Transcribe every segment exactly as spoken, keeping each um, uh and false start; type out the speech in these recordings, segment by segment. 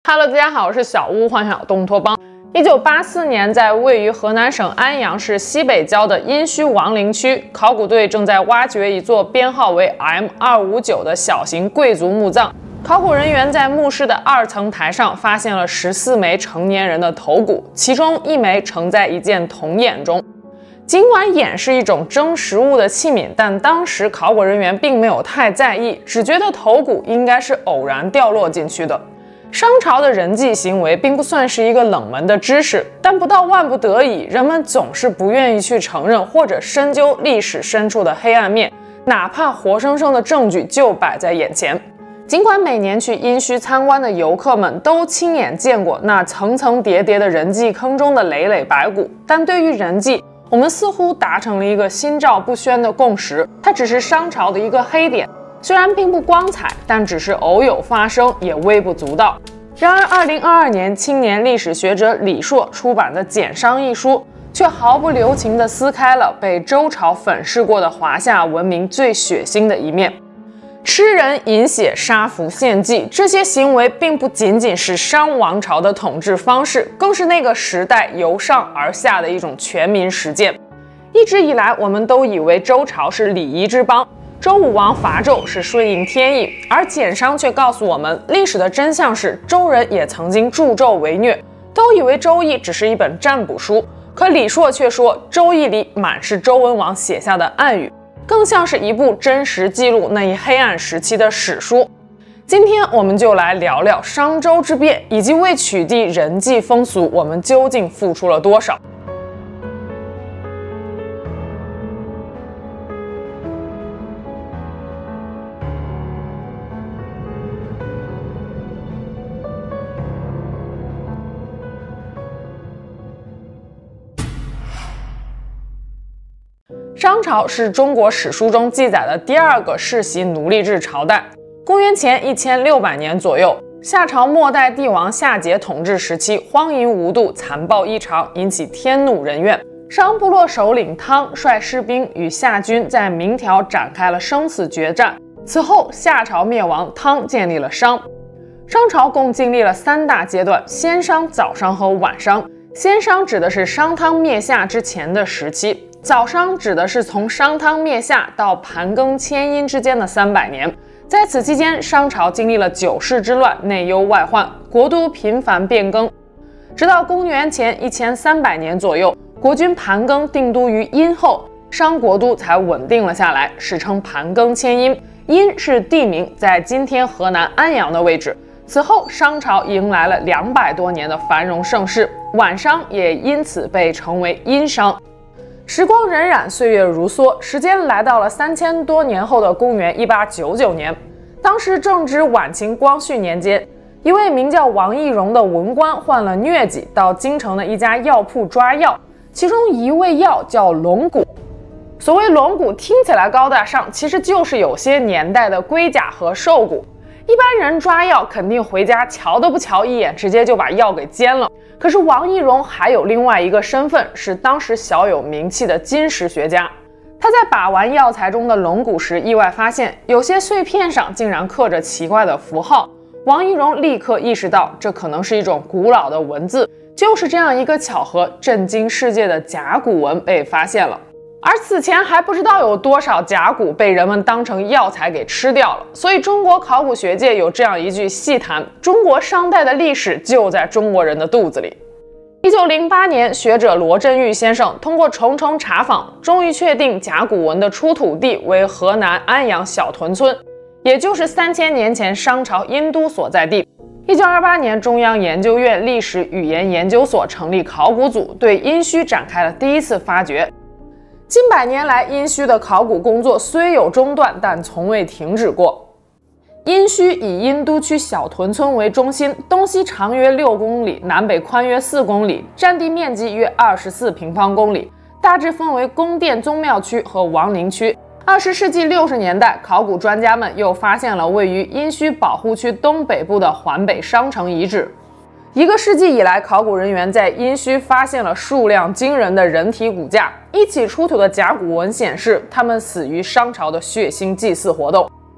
Hello， 大家好，我是小屋幻想东托邦。一九八四年，在位于河南省安阳市西北郊的殷墟王陵区，考古队正在挖掘一座编号为 M 二五九的小型贵族墓葬。考古人员在墓室的二层台上发现了十四枚成年人的头骨，其中一枚盛在一件铜眼中。尽管眼是一种蒸食物的器皿，但当时考古人员并没有太在意，只觉得头骨应该是偶然掉落进去的。商朝的人祭行为并不算是一个冷门的知识，但不到万不得已，人们总是不愿意去承认或者深究历史深处的黑暗面，哪怕活生生的证据就摆在眼前。尽管每年去殷墟参观的游客们都亲眼见过那层层叠叠的人祭坑中的累累白骨，但对于人祭，我们似乎达成了一个心照不宣的共识，它只是商朝的一个黑点。虽然并不光彩，但只是偶有发生，也微不足道。然而，二零二二年青年历史学者李硕出版的《简商》一书，却毫不留情地撕开了被周朝粉饰过的华夏文明最血腥的一面。吃人、饮血、杀俘、献祭，这些行为并不仅仅是商王朝的统治方式，更是那个时代由上而下的一种全民实践。一直以来，我们都以为周朝是礼仪之邦，周武王伐纣是顺应天意，而简商却告诉我们，历史的真相是周人也曾经助纣为虐，都以为周易只是一本占卜书，可李硕却说周易里满是周文王写下的暗语，更像是一部真实记录那一黑暗时期的史书。今天我们就来聊聊商周之变，以及为取缔人祭风俗，我们究竟付出了多少。商朝是中国史书中记载的第二个世袭奴隶制朝代。公元前一千六百年左右，夏朝末代帝王夏桀统治时期，荒淫无度，残暴异常，引起天怒人怨。商部落首领汤率士兵与夏军在鸣条展开了生死决战。此后，夏朝灭亡，汤建立了商。商朝共经历了三大阶段：先商、早商和晚商。先商指的是商汤灭夏之前的时期。早商指的是从商汤灭夏到盘庚迁殷之间的三百年，在此期间，商朝经历了九世之乱，内忧外患，国都频繁变更，直到公元前一千三百年左右，国君盘庚定都于殷后，商国都才稳定了下来，史称盘庚迁殷。殷是地名，在今天河南安阳的位置。此后，商朝迎来了两百多年的繁荣盛世，晚商也因此被称为殷商。时光荏苒，岁月如梭，时间来到了三千多年后的公元一八九九年。当时正值晚清光绪年间，一位名叫王懿荣的文官患了疟疾，到京城的一家药铺抓药，其中一味药叫龙骨。所谓龙骨听起来高大上，其实就是有些年代的龟甲和兽骨。一般人抓药肯定回家瞧都不瞧一眼，直接就把药给煎了。可是王懿荣还有另外一个身份，是当时小有名气的金石学家。他在把玩药材中的龙骨时，意外发现有些碎片上竟然刻着奇怪的符号。王懿荣立刻意识到，这可能是一种古老的文字。就是这样一个巧合，震惊世界的甲骨文被发现了。而此前还不知道有多少甲骨被人们当成药材给吃掉了，所以中国考古学界有这样一句戏谈：中国商代的历史就在中国人的肚子里。一九零八年，学者罗振玉先生通过重重查访，终于确定甲骨文的出土地为河南安阳小屯村，也就是三千年前商朝殷都所在地。一九二八年，中央研究院历史语言研究所成立考古组，对殷墟展开了第一次发掘。近百年来，殷墟的考古工作虽有中断，但从未停止过。殷墟以殷都区小屯村为中心，东西长约六公里，南北宽约四公里，占地面积约二十四平方公里，大致分为宫殿宗庙区和王陵区。二十世纪六十年代，考古专家们又发现了位于殷墟保护区东北部的环北商城遗址。一个世纪以来，考古人员在殷墟发现了数量惊人的人体骨架。一起出土的甲骨文显示，他们死于商朝的血腥祭祀活动。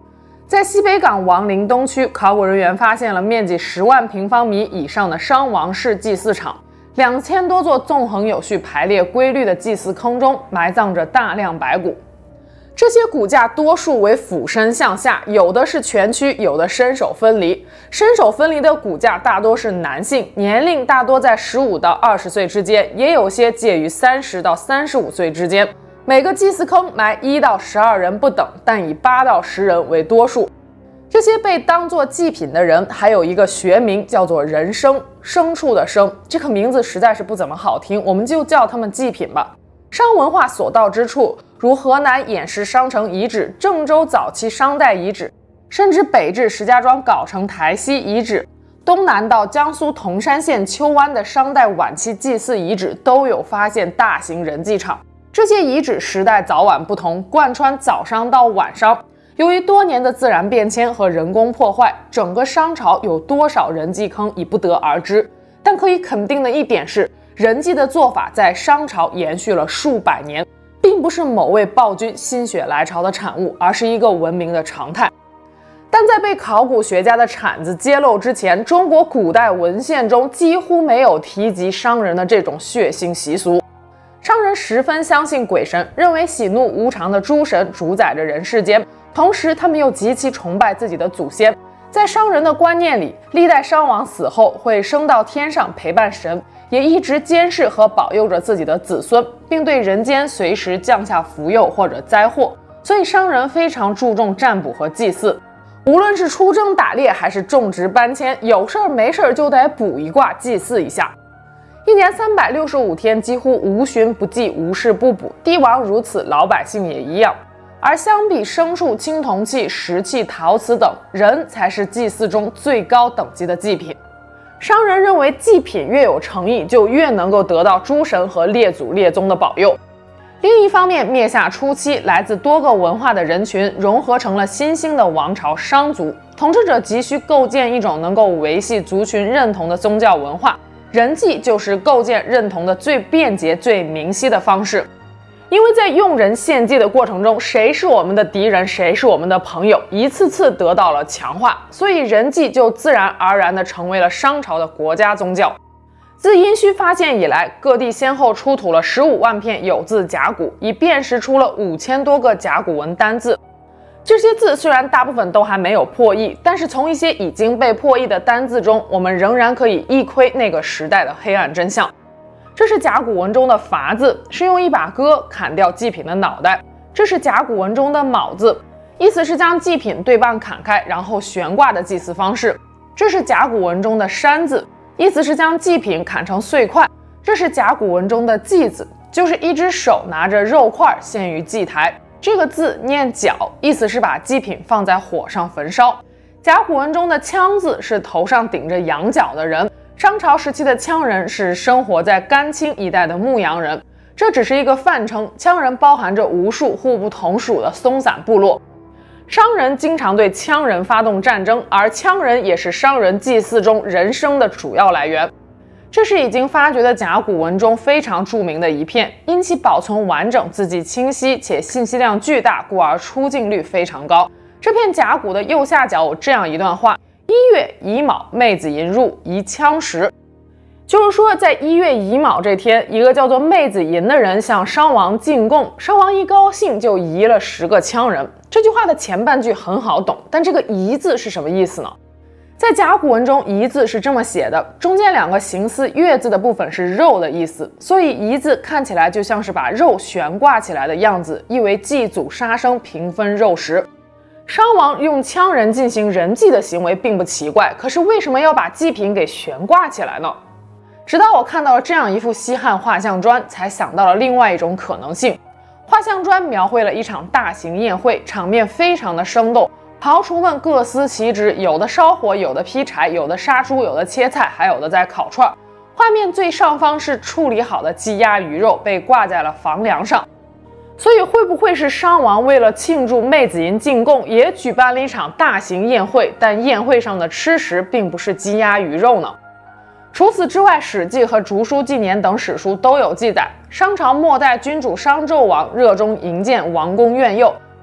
在西北港王陵东区，考古人员发现了面积十万平方米以上的商王式祭祀场，两千多座纵横有序、排列规律的祭祀坑中埋葬着大量白骨。这些骨架多数为俯身向下，有的是全躯，有的身手分离。身手分离的骨架大多是男性，年龄大多在十五到二十岁之间，也有些介于三十到三十五岁之间。每个祭祀坑埋一到十二人不等，但以八到十人为多数。这些被当作祭品的人还有一个学名，叫做人牲，牲畜的牲，这个名字实在是不怎么好听，我们就叫他们祭品吧。商文化所到之处，如河南偃师商城遗址、郑州早期商代遗址，甚至北至石家庄藁城台西遗址，东南到江苏铜山县丘湾的商代晚期祭祀遗址，都有发现大型人祭场。这些遗址时代早晚不同，贯穿早商到晚商。由于多年的自然变迁和人工破坏，整个商朝有多少人祭坑已不得而知。但可以肯定的一点是，人祭的做法在商朝延续了数百年，并不是某位暴君心血来潮的产物，而是一个文明的常态。但在被考古学家的铲子揭露之前，中国古代文献中几乎没有提及商人的这种血腥习俗。商人十分相信鬼神，认为喜怒无常的诸神主宰着人世间，同时他们又极其崇拜自己的祖先。在商人的观念里，历代商王死后会升到天上陪伴神，也一直监视和保佑着自己的子孙，并对人间随时降下福佑或者灾祸。所以商人非常注重占卜和祭祀，无论是出征打猎还是种植搬迁，有事儿没事儿就得卜一卦祭祀一下。一年三百六十五天，几乎无旬不祭，无事不卜。帝王如此，老百姓也一样。而相比牲畜、青铜器、石器、陶瓷等，人才是祭祀中最高等级的祭品。商人认为，祭品越有诚意，就越能够得到诸神和列祖列宗的保佑。另一方面，灭夏初期，来自多个文化的人群融合成了新兴的王朝商族，统治者急需构建一种能够维系族群认同的宗教文化。人祭就是构建认同的最便捷、最明晰的方式，因为在用人献祭的过程中，谁是我们的敌人，谁是我们的朋友，一次次得到了强化，所以人祭就自然而然地成为了商朝的国家宗教。自殷墟发现以来，各地先后出土了十五万片有字甲骨，已辨识出了五千多个甲骨文单字。这些字虽然大部分都还没有破译，但是从一些已经被破译的单字中，我们仍然可以一窥那个时代的黑暗真相。这是甲骨文中的伐字，是用一把戈砍掉祭品的脑袋。这是甲骨文中的卯字，意思是将祭品对半砍开，然后悬挂的祭祀方式。这是甲骨文中的山字，意思是将祭品砍成碎块。这是甲骨文中的祭字，就是一只手拿着肉块献于祭台。这个字念角，意思是把祭品放在火上焚烧。甲骨文中的羌字是头上顶着羊角的人，商朝时期的羌人是生活在甘青一带的牧羊人，这只是一个泛称，羌人包含着无数互不同属的松散部落。商人经常对羌人发动战争，而羌人也是商人祭祀中人牲的主要来源。这是已经发掘的甲骨文中非常著名的一片，因其保存完整、字迹清晰且信息量巨大，故而出镜率非常高。这片甲骨的右下角有这样一段话：一月乙卯，妹子寅入，宜羌食。就是说，在一月乙卯这天，一个叫做妹子寅的人向商王进贡，商王一高兴就移了十个羌人。这句话的前半句很好懂，但这个夷字是什么意思呢？在甲骨文中，夷字是这么写的，中间两个形似月字的部分是肉的意思，所以夷字看起来就像是把肉悬挂起来的样子，意为祭祖杀生，平分肉食。商王用羌人进行人祭的行为并不奇怪，可是为什么要把祭品给悬挂起来呢？直到我看到了这样一幅西汉画像砖，才想到了另外一种可能性。画像砖描绘了一场大型宴会，场面非常的生动。庖厨们各司其职，有的烧火，有的劈柴，有的杀猪，有的切菜，还有的在烤串。画面最上方是处理好的鸡鸭鱼肉，被挂在了房梁上。所以会不会是商王为了庆祝妹子寅进贡，也举办了一场大型宴会，但宴会上的吃食并不是鸡鸭鱼肉呢？除此之外，《史记》和《竹书纪年》等史书都有记载，商朝末代君主商纣王热衷营建王宫苑囿，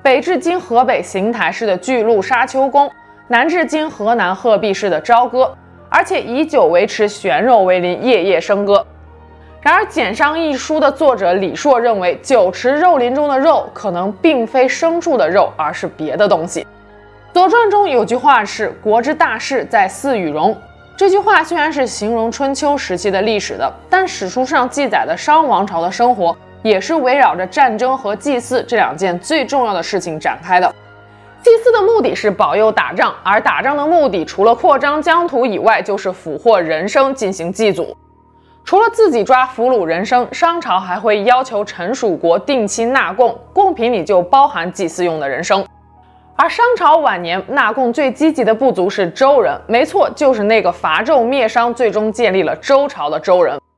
北至今河北邢台市的巨鹿沙丘宫，南至今河南鹤壁市的朝歌，而且以酒维持，悬肉为邻，夜夜笙歌。然而《简商》一书的作者李硕认为，酒池肉林中的肉可能并非牲畜的肉，而是别的东西。《左传》中有句话是“国之大事，在祀与戎”。这句话虽然是形容春秋时期的历史的，但史书上记载的商王朝的生活也是围绕着战争和祭祀这两件最重要的事情展开的。祭祀的目的是保佑打仗，而打仗的目的除了扩张疆土以外，就是俘获人牲进行祭祖。除了自己抓俘虏人牲，商朝还会要求臣属国定期纳贡，贡品里就包含祭祀用的人牲。而商朝晚年纳贡最积极的部族是周人，没错，就是那个伐纣灭商，最终建立了周朝的周人。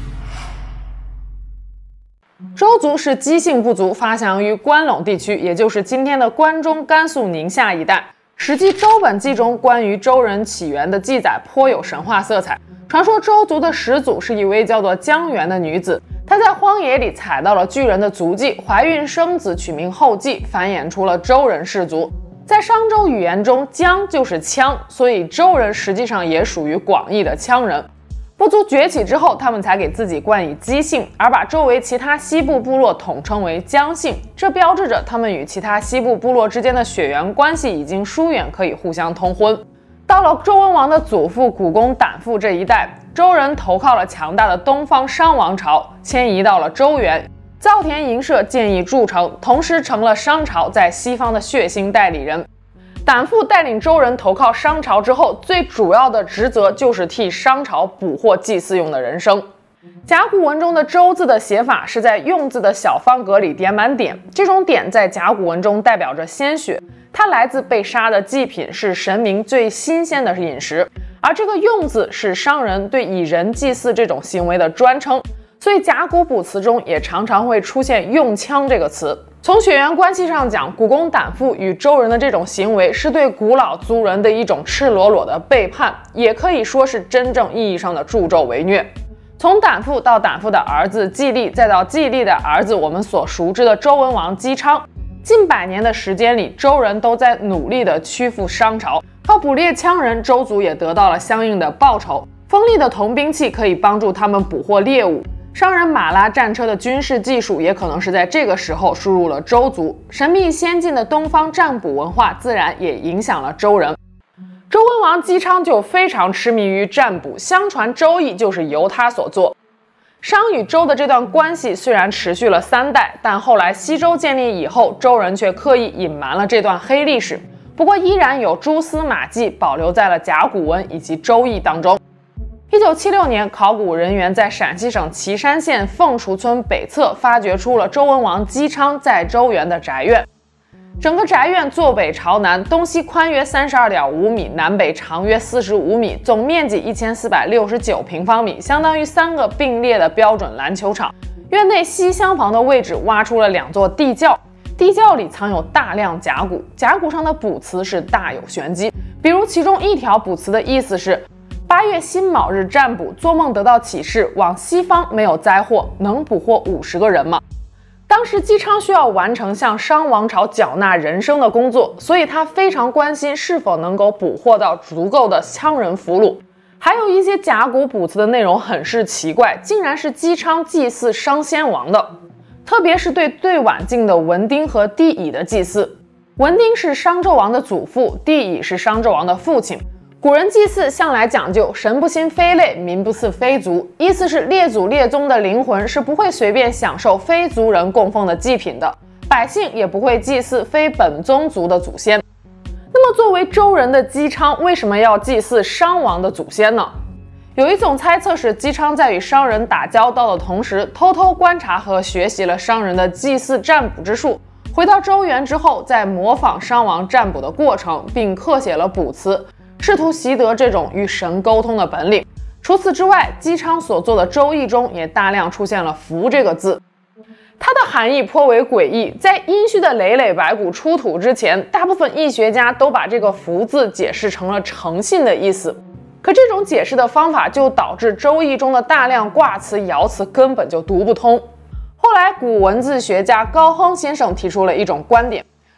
周族是姬姓部族，发祥于关陇地区，也就是今天的关中、甘肃、宁夏一带。《史记·周本纪》中关于周人起源的记载颇有神话色彩。传说周族的始祖是一位叫做姜原的女子，她在荒野里踩到了巨人的足迹，怀孕生子，取名后稷，繁衍出了周人氏族。在商周语言中，姜就是羌，所以周人实际上也属于广义的羌人。部族崛起之后，他们才给自己冠以姬姓，而把周围其他西部部落统称为姜姓，这标志着他们与其他西部部落之间的血缘关系已经疏远，可以互相通婚。到了周文王的祖父古公胆父这一代，周人投靠了强大的东方商王朝，迁移到了周原，造田营舍，建议筑城，同时成了商朝在西方的血腥代理人。胆父带领周人投靠商朝之后，最主要的职责就是替商朝捕获祭祀用的人牲。甲骨文中的周字的写法是在用字的小方格里点满点，这种点在甲骨文中代表着鲜血，它来自被杀的祭品，是神明最新鲜的饮食。而这个用字是商人对以人祭祀这种行为的专称，所以甲骨卜辞中也常常会出现用枪这个词。从血缘关系上讲，古公胆父与周人的这种行为是对古老族人的一种赤裸裸的背叛，也可以说是真正意义上的助纣为虐。从胆父到胆父的儿子季历，再到季历的儿子我们所熟知的周文王姬昌，近百年的时间里，周人都在努力地屈服商朝，靠捕猎羌人，周族也得到了相应的报酬。锋利的铜兵器可以帮助他们捕获猎物，商人马拉战车的军事技术也可能是在这个时候输入了周族。神秘先进的东方占卜文化自然也影响了周人。周文王姬昌就非常痴迷于占卜，相传周易就是由他所作。商与周的这段关系虽然持续了三代，但后来西周建立以后，周人却刻意隐瞒了这段黑历史，不过依然有蛛丝马迹保留在了甲骨文以及周易当中。一九七六年，考古人员在陕西省岐山县凤雏村北侧发掘出了周文王姬昌在周原的宅院。整个宅院坐北朝南，东西宽约三十二点五米，南北长约四十五米，总面积一千四百六十九平方米，相当于三个并列的标准篮球场。院内西厢房的位置挖出了两座地窖，地窖里藏有大量甲骨，甲骨上的卜辞是大有玄机。比如其中一条卜辞的意思是：八月辛卯日占卜，做梦得到启示，往西方没有灾祸，能捕获五十个人吗？当时姬昌需要完成向商王朝缴纳人牲的工作，所以他非常关心是否能够捕获到足够的羌人俘虏。还有一些甲骨卜辞的内容很是奇怪，竟然是姬昌祭祀商先王的，特别是对最晚近的文丁和帝乙的祭祀。文丁是商纣王的祖父，帝乙是商纣王的父亲。古人祭祀向来讲究神不兴非类，民不祀非族，意思是列祖列宗的灵魂是不会随便享受非族人供奉的祭品的，百姓也不会祭祀非本宗族的祖先。那么作为周人的姬昌为什么要祭祀商王的祖先呢？有一种猜测是姬昌在与商人打交道的同时，偷偷观察和学习了商人的祭祀占卜之术，回到周原之后再模仿商王占卜的过程，并刻写了卜辞，试图习得这种与神沟通的本领。除此之外，姬昌所做的周易中也大量出现了符这个字，它的含义颇为诡异。在殷墟的累累白骨出土之前，大部分易学家都把这个符字解释成了诚信的意思，可这种解释的方法就导致周易中的大量卦辞爻辞根本就读不通。后来古文字学家高亨先生提出了一种观点，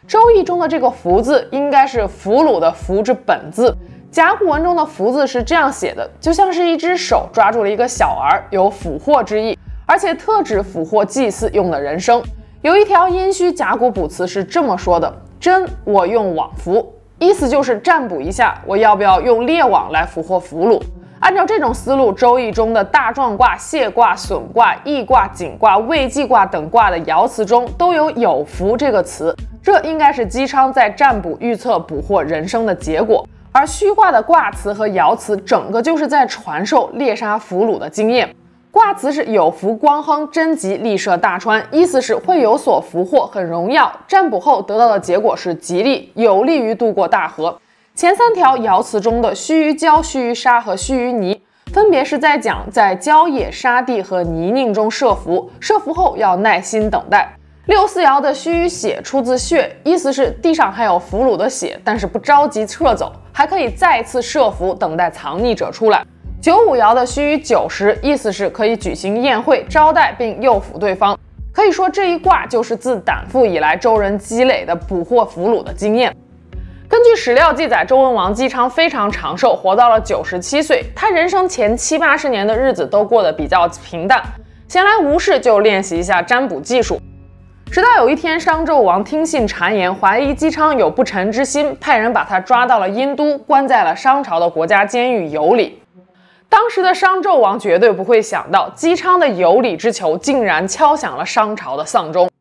周易中的这个福字应该是俘虏的俘之本字，甲骨文中的福字是这样写的，就像是一只手抓住了一个小儿，有俘获之意，而且特指俘获祭祀用的人生。有一条殷墟甲骨卜辞是这么说的：真，我用网俘，意思就是占卜一下，我要不要用猎网来俘获俘虏。按照这种思路，周易中的大壮卦、谢卦、损卦、易卦、景卦、未济卦等卦的爻辞中都有有福这个词，这应该是姬昌在占卜预测捕获人生的结果。而虚卦的卦辞和爻辞整个就是在传授猎杀俘虏的经验。卦辞是有福光亨，贞吉利涉大川，意思是会有所俘获，很荣耀。占卜后得到的结果是吉利，有利于渡过大河。前三条爻辞中的须臾交、须臾沙和须臾泥，分别是在讲在郊野、沙地和泥泞中设伏，设伏后要耐心等待。六四爻的须臾血出自血，意思是地上还有俘虏的血，但是不着急撤走，还可以再次设伏，等待藏匿者出来。九五爻的须臾九十，意思是可以举行宴会招待并诱俘对方。可以说这一卦就是自胆父以来周人积累的捕获俘虏的经验。根据史料记载，周文王姬昌非常长寿，活到了九十七岁。他人生前七八十年的日子都过得比较平淡，闲来无事就练习一下占卜技术。直到有一天，商纣王听信谗言，怀疑姬昌有不臣之心，派人把他抓到了殷都，关在了商朝的国家监狱羑里。当时的商纣王绝对不会想到，姬昌的有理之求竟然敲响了商朝的丧钟。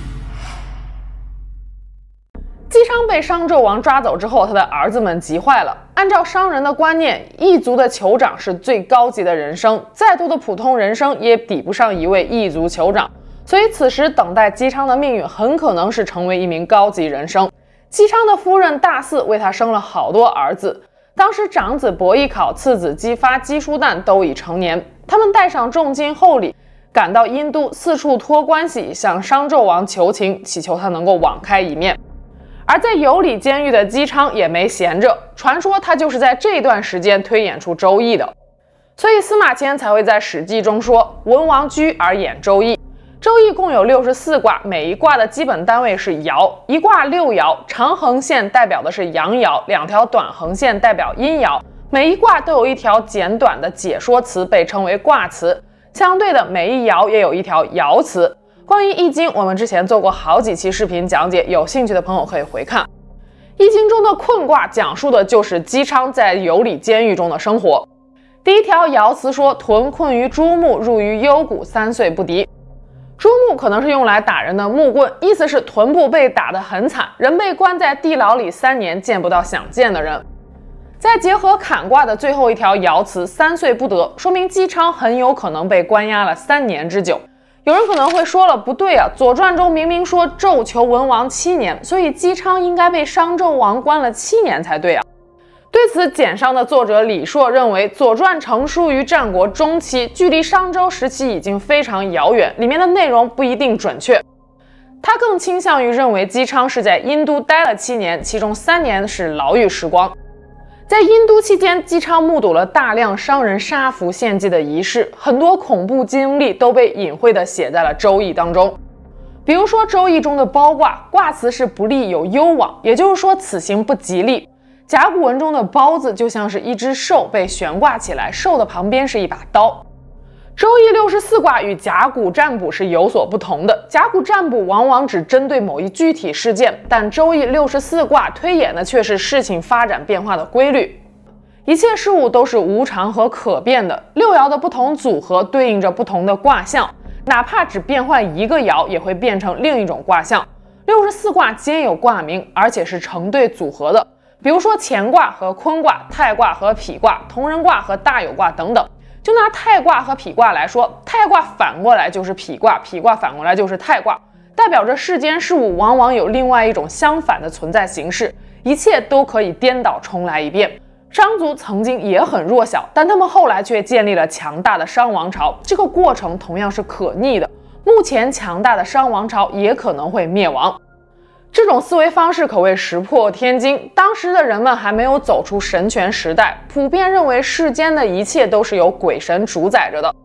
姬昌被商纣王抓走之后，他的儿子们急坏了。按照商人的观念，异族的酋长是最高级的人生，再多的普通人生也抵不上一位异族酋长。所以此时等待姬昌的命运很可能是成为一名高级人生。姬昌的夫人大肆为他生了好多儿子，当时长子伯邑考、次子姬发、姬叔旦都已成年，他们带上重金厚礼，赶到殷都，四处托关系向商纣王求情，祈求他能够网开一面。而在羑里监狱的姬昌也没闲着，传说他就是在这段时间推演出周易的，所以司马迁才会在《史记》中说文王居而演周易。周易共有六十四卦，每一卦的基本单位是爻，一卦六爻，长横线代表的是阳爻，两条短横线代表阴爻。每一卦都有一条简短的解说词，被称为卦辞。相对的，每一爻也有一条爻辞。关于易经，我们之前做过好几期视频讲解，有兴趣的朋友可以回看。易经中的困卦讲述的就是姬昌在羑里监狱中的生活。第一条爻辞说：屯困于朱木，入于幽谷，三岁不敌。朱木可能是用来打人的木棍，意思是臀部被打得很惨，人被关在地牢里三年，见不到想见的人。再结合坎卦的最后一条爻辞三岁不得，说明姬昌很有可能被关押了三年之久。有人可能会说了，不对啊，左传中明明说纣求文王七年，所以姬昌应该被商纣王关了七年才对啊。对此，简上的作者李硕认为，《左传》成书于战国中期，距离商周时期已经非常遥远，里面的内容不一定准确。他更倾向于认为姬昌是在殷都待了七年，其中三年是牢狱时光。在殷都期间，姬昌目睹了大量商人杀俘献祭的仪式，很多恐怖经历都被隐晦地写在了《周易》当中。比如说，《周易》中的包卦，卦辞是不利有攸往，也就是说此行不吉利。甲骨文中的包字就像是一只兽被悬挂起来，兽的旁边是一把刀。周易六十四卦与甲骨占卜是有所不同的，甲骨占卜往往只针对某一具体事件，但周易六十四卦推演的却是事情发展变化的规律。一切事物都是无常和可变的，六爻的不同组合对应着不同的卦象，哪怕只变换一个爻也会变成另一种卦象。六十四卦皆有卦名，而且是成对组合的，比如说乾卦和坤卦、太卦和否卦、同人卦和大有卦等等。就拿太卦和否卦来说，太卦反过来就是否卦，否卦反过来就是太卦，代表着世间事物往往有另外一种相反的存在形式，一切都可以颠倒重来一遍。商族曾经也很弱小，但他们后来却建立了强大的商王朝，这个过程同样是可逆的。目前强大的商王朝也可能会灭亡。这种思维方式可谓石破天惊，当时的人们还没有走出神权时代，普遍认为世间的一切都是由鬼神主宰着的。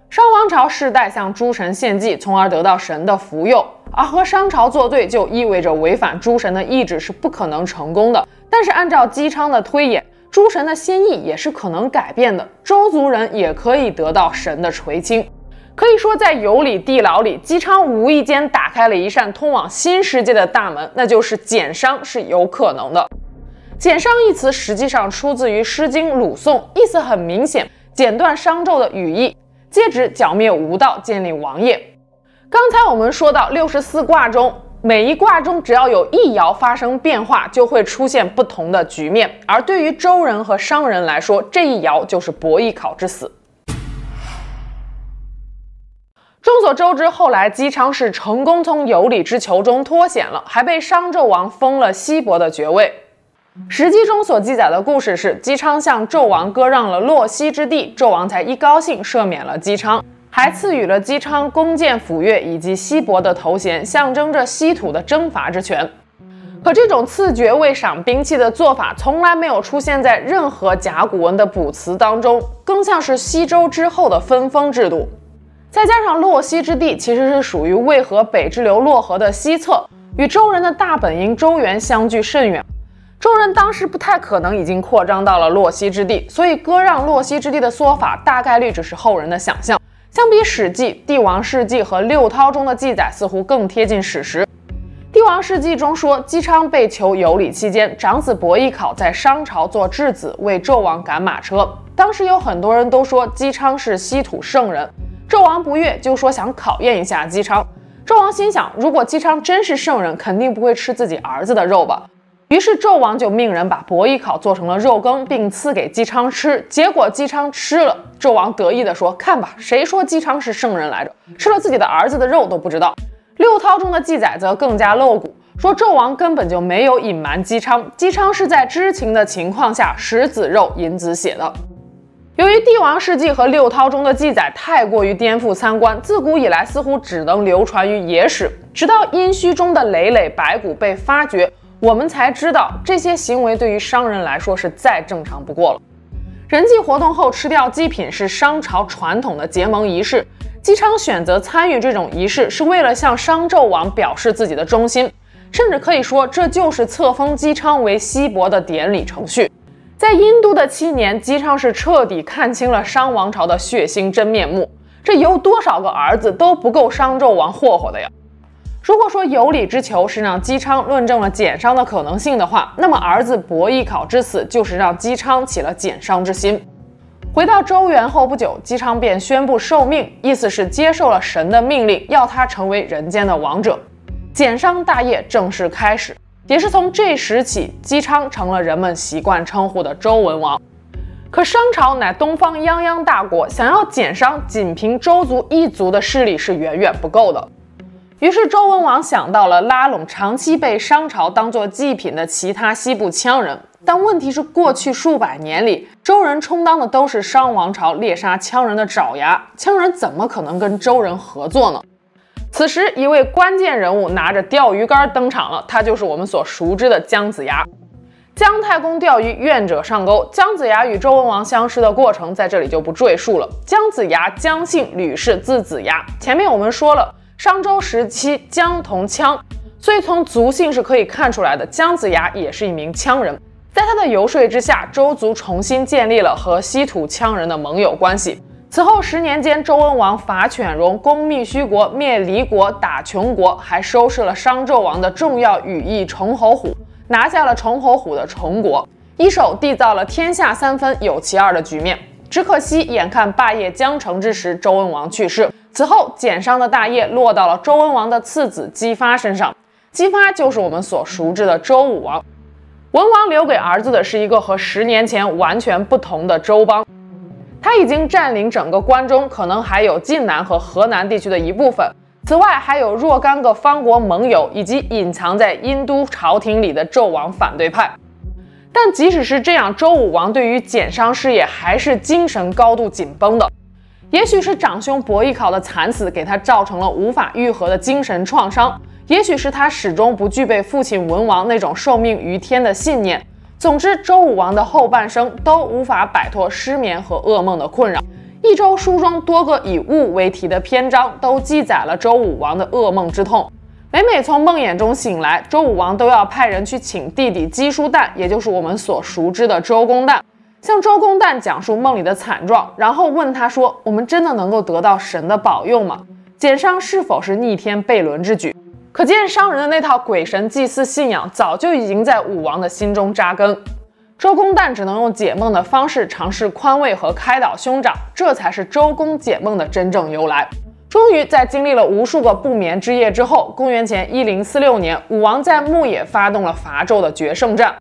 商王朝世代向诸神献祭，从而得到神的福佑，而和商朝作对就意味着违反诸神的意志是不可能成功的。但是按照姬昌的推演，诸神的心意也是可能改变的，周族人也可以得到神的垂青。可以说，在有里地牢里，姬昌无意间打开了一扇通往新世界的大门，那就是减商是有可能的。减商一词实际上出自于《诗经·鲁颂》，意思很明显，剪断商纣的羽翼，皆指剿灭无道，建立王业。刚才我们说到六十四卦中，每一卦中只要有一爻发生变化，就会出现不同的局面。而对于周人和商人来说，这一爻就是伯邑考之死。众所周知，后来姬昌是成功从有里之囚中脱险了，还被商纣王封了西伯的爵位。史记中所记载的故事是，姬昌向纣王割让了洛西之地，纣王才一高兴赦免了姬昌，还赐予了姬昌弓箭斧钺以及西伯的头衔，象征着西土的征伐之权。可这种赐爵位赏兵器的做法从来没有出现在任何甲骨文的卜辞当中，更像是西周之后的分封制度。再加上洛西之地其实是属于渭河北支流洛河的西侧，与周人的大本营周原相距甚远。周人当时不太可能已经扩张到了洛西之地，所以割让洛西之地的说法大概率只是后人的想象。相比《史记》《帝王世纪》和《六韬》中的记载，似乎更贴近史实。《帝王世纪》中说，姬昌被囚有里期间，长子伯邑考在商朝做质子，为纣王赶马车。当时有很多人都说姬昌是西土圣人，纣王不悦，就说想考验一下姬昌。纣王心想，如果姬昌真是圣人，肯定不会吃自己儿子的肉吧。于是纣王就命人把伯邑考做成了肉羹，并赐给姬昌吃。结果姬昌吃了，纣王得意地说：“看吧，谁说姬昌是圣人来着？吃了自己的儿子的肉都不知道。”六韬中的记载则更加露骨，说纣王根本就没有隐瞒姬昌，姬昌是在知情的情况下食子肉饮子血的。由于帝王世纪和六韬中的记载太过于颠覆三观，自古以来似乎只能流传于野史，直到殷墟中的累累白骨被发掘，我们才知道这些行为对于商人来说是再正常不过了。人祭活动后吃掉祭品是商朝传统的结盟仪式，姬昌选择参与这种仪式是为了向商纣王表示自己的忠心，甚至可以说这就是册封姬昌为西伯的典礼程序。在殷都的七年，姬昌是彻底看清了商王朝的血腥真面目，这有多少个儿子都不够商纣王霍霍的呀。如果说有里之囚是让姬昌论证了减商的可能性的话，那么儿子伯邑考之死就是让姬昌起了减商之心。回到周原后不久，姬昌便宣布受命，意思是接受了神的命令，要他成为人间的王者。减商大业正式开始，也是从这时起，姬昌成了人们习惯称呼的周文王。可商朝乃东方泱泱大国，想要减商，仅凭周族一族的势力是远远不够的。于是周文王想到了拉拢长期被商朝当作祭品的其他西部羌人，但问题是过去数百年里，周人充当的都是商王朝猎杀羌人的爪牙，羌人怎么可能跟周人合作呢？此时一位关键人物拿着钓鱼竿登场了，他就是我们所熟知的姜子牙。姜太公钓鱼，愿者上钩。姜子牙与周文王相识的过程在这里就不赘述了。姜子牙，姜姓，吕氏，字子牙。前面我们说了，商周时期姜同羌，所以从族姓是可以看出来的，姜子牙也是一名羌人。在他的游说之下，周族重新建立了和西土羌人的盟友关系。此后十年间，周文王伐犬戎，攻密须国，灭黎国，打穷国，还收拾了商纣王的重要羽翼崇侯虎，拿下了崇侯虎的崇国，一手缔造了天下三分有其二的局面。只可惜眼看霸业将成之时，周文王去世。此后减商的大业落到了周文王的次子姬发身上，姬发就是我们所熟知的周武王。文王留给儿子的是一个和十年前完全不同的周邦，他已经占领整个关中，可能还有晋南和河南地区的一部分，此外还有若干个方国盟友，以及隐藏在殷都朝廷里的纣王反对派。但即使是这样，周武王对于减商事业还是精神高度紧绷的。也许是长兄伯邑考的惨死给他造成了无法愈合的精神创伤，也许是他始终不具备父亲文王那种受命于天的信念。总之，周武王的后半生都无法摆脱失眠和噩梦的困扰，一益州书中多个以物为题的篇章都记载了周武王的噩梦之痛。每每从梦魇中醒来，周武王都要派人去请弟弟姬叔旦，也就是我们所熟知的周公旦，向周公旦讲述梦里的惨状，然后问他说：“我们真的能够得到神的保佑吗？减伤是否是逆天悖伦之举？”可见商人的那套鬼神祭祀信仰早就已经在武王的心中扎根。周公旦只能用解梦的方式尝试宽慰和开导兄长，这才是周公解梦的真正由来。终于在经历了无数个不眠之夜之后，公元前一零四六年，武王在牧野发动了伐纣的决胜战。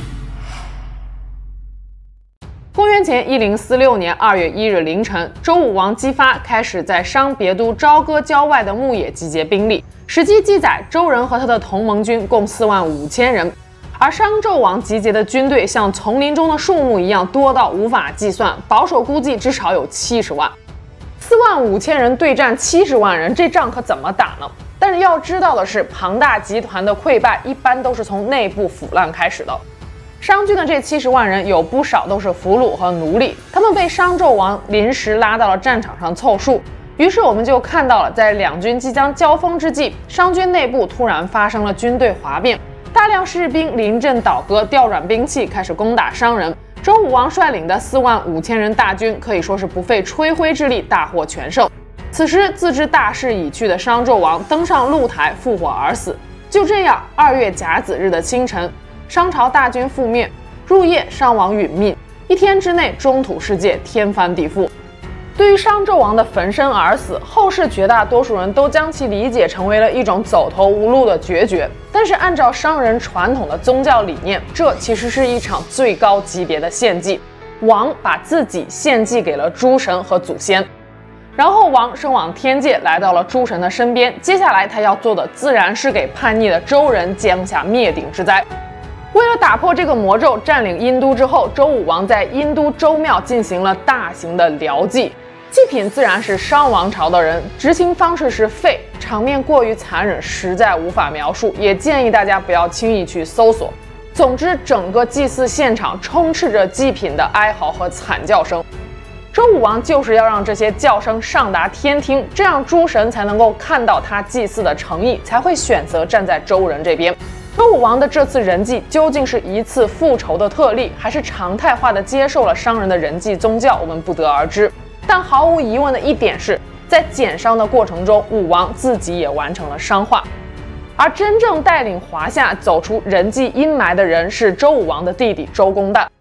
公元前一零四六年二月一日凌晨，周武王姬发开始在商别都朝歌郊外的牧野集结兵力。史记记载，周人和他的同盟军共四万五千人，而商纣王集结的军队像丛林中的树木一样多到无法计算，保守估计至少有七十万。四万五千人对战七十万人，这仗可怎么打呢？但是要知道的是，庞大集团的溃败一般都是从内部腐烂开始的。商军的这七十万人有不少都是俘虏和奴隶，他们被商纣王临时拉到了战场上凑数。于是我们就看到了，在两军即将交锋之际，商军内部突然发生了军队哗变，大量士兵临阵倒戈，调转兵器，开始攻打商人。周武王率领的四万五千人大军可以说是不费吹灰之力，大获全胜。此时自知大势已去的商纣王登上露台，复活而死。就这样，二月甲子日的清晨，商朝大军覆灭，入夜商王殒命，一天之内中土世界天翻地覆。对于商纣王的焚身而死，后世绝大多数人都将其理解成为了一种走投无路的决绝。但是按照商人传统的宗教理念，这其实是一场最高级别的献祭。王把自己献祭给了诸神和祖先，然后王升往天界，来到了诸神的身边。接下来他要做的自然是给叛逆的周人降下灭顶之灾。为了打破这个魔咒，占领殷都之后，周武王在殷都周庙进行了大型的疗祭。祭品自然是商王朝的人，执行方式是废，场面过于残忍，实在无法描述，也建议大家不要轻易去搜索。总之，整个祭祀现场充斥着祭品的哀嚎和惨叫声。周武王就是要让这些叫声上达天听，这样诸神才能够看到他祭祀的诚意，才会选择站在周人这边。周武王的这次人祭究竟是一次复仇的特例，还是常态化的接受了商人的人祭宗教，我们不得而知。但毫无疑问的一点是，在减商的过程中，武王自己也完成了商化。而真正带领华夏走出人祭阴霾的人是周武王的弟弟周公旦。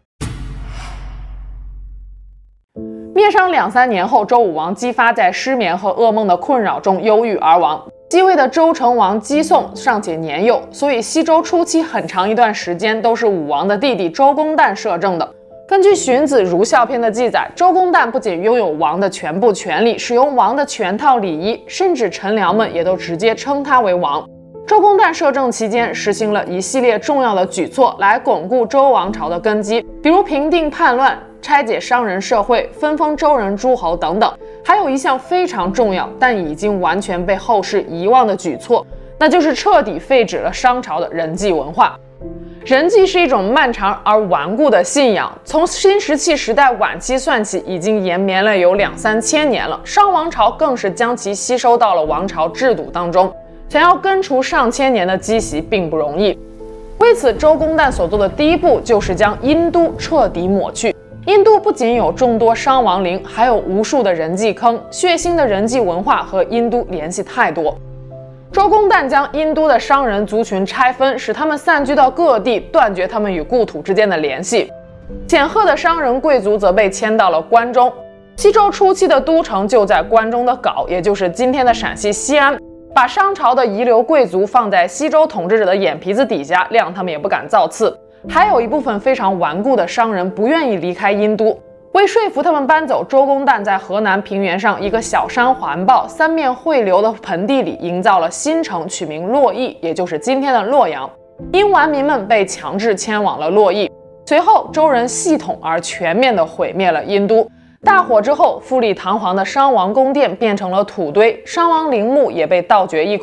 灭商两三年后，周武王姬发在失眠和噩梦的困扰中忧郁而亡。继位的周成王姬诵尚且年幼，所以西周初期很长一段时间都是武王的弟弟周公旦摄政的。根据《荀子·儒孝篇》的记载，周公旦不仅拥有王的全部权力，使用王的全套礼仪，甚至臣僚们也都直接称他为王。周公旦摄政期间，实行了一系列重要的举措来巩固周王朝的根基，比如平定叛乱、拆解商人社会、分封周人诸侯等等。还有一项非常重要但已经完全被后世遗忘的举措，那就是彻底废止了商朝的人祭文化。人祭是一种漫长而顽固的信仰，从新石器时代晚期算起，已经延绵了有两三千年了。商王朝更是将其吸收到了王朝制度当中，想要根除上千年的积习并不容易。为此，周公旦所做的第一步就是将殷都彻底抹去。殷都不仅有众多商王陵，还有无数的人祭坑，血腥的人祭文化和殷都联系太多。周公旦将殷都的商人族群拆分，使他们散居到各地，断绝他们与故土之间的联系。显赫的商人贵族则被迁到了关中。西周初期的都城就在关中的皋，也就是今天的陕西西安。把商朝的遗留贵族放在西周统治者的眼皮子底下，谅他们也不敢造次。还有一部分非常顽固的商人不愿意离开殷都。为说服他们搬走，周公旦在河南平原上一个小山环抱、三面汇流的盆地里营造了新城，取名洛邑，也就是今天的洛阳。殷顽民们被强制迁往了洛邑。随后，周人系统而全面地毁灭了殷都。大火之后，富丽堂皇的商王宫殿变成了土堆，商王陵墓也被盗掘一空。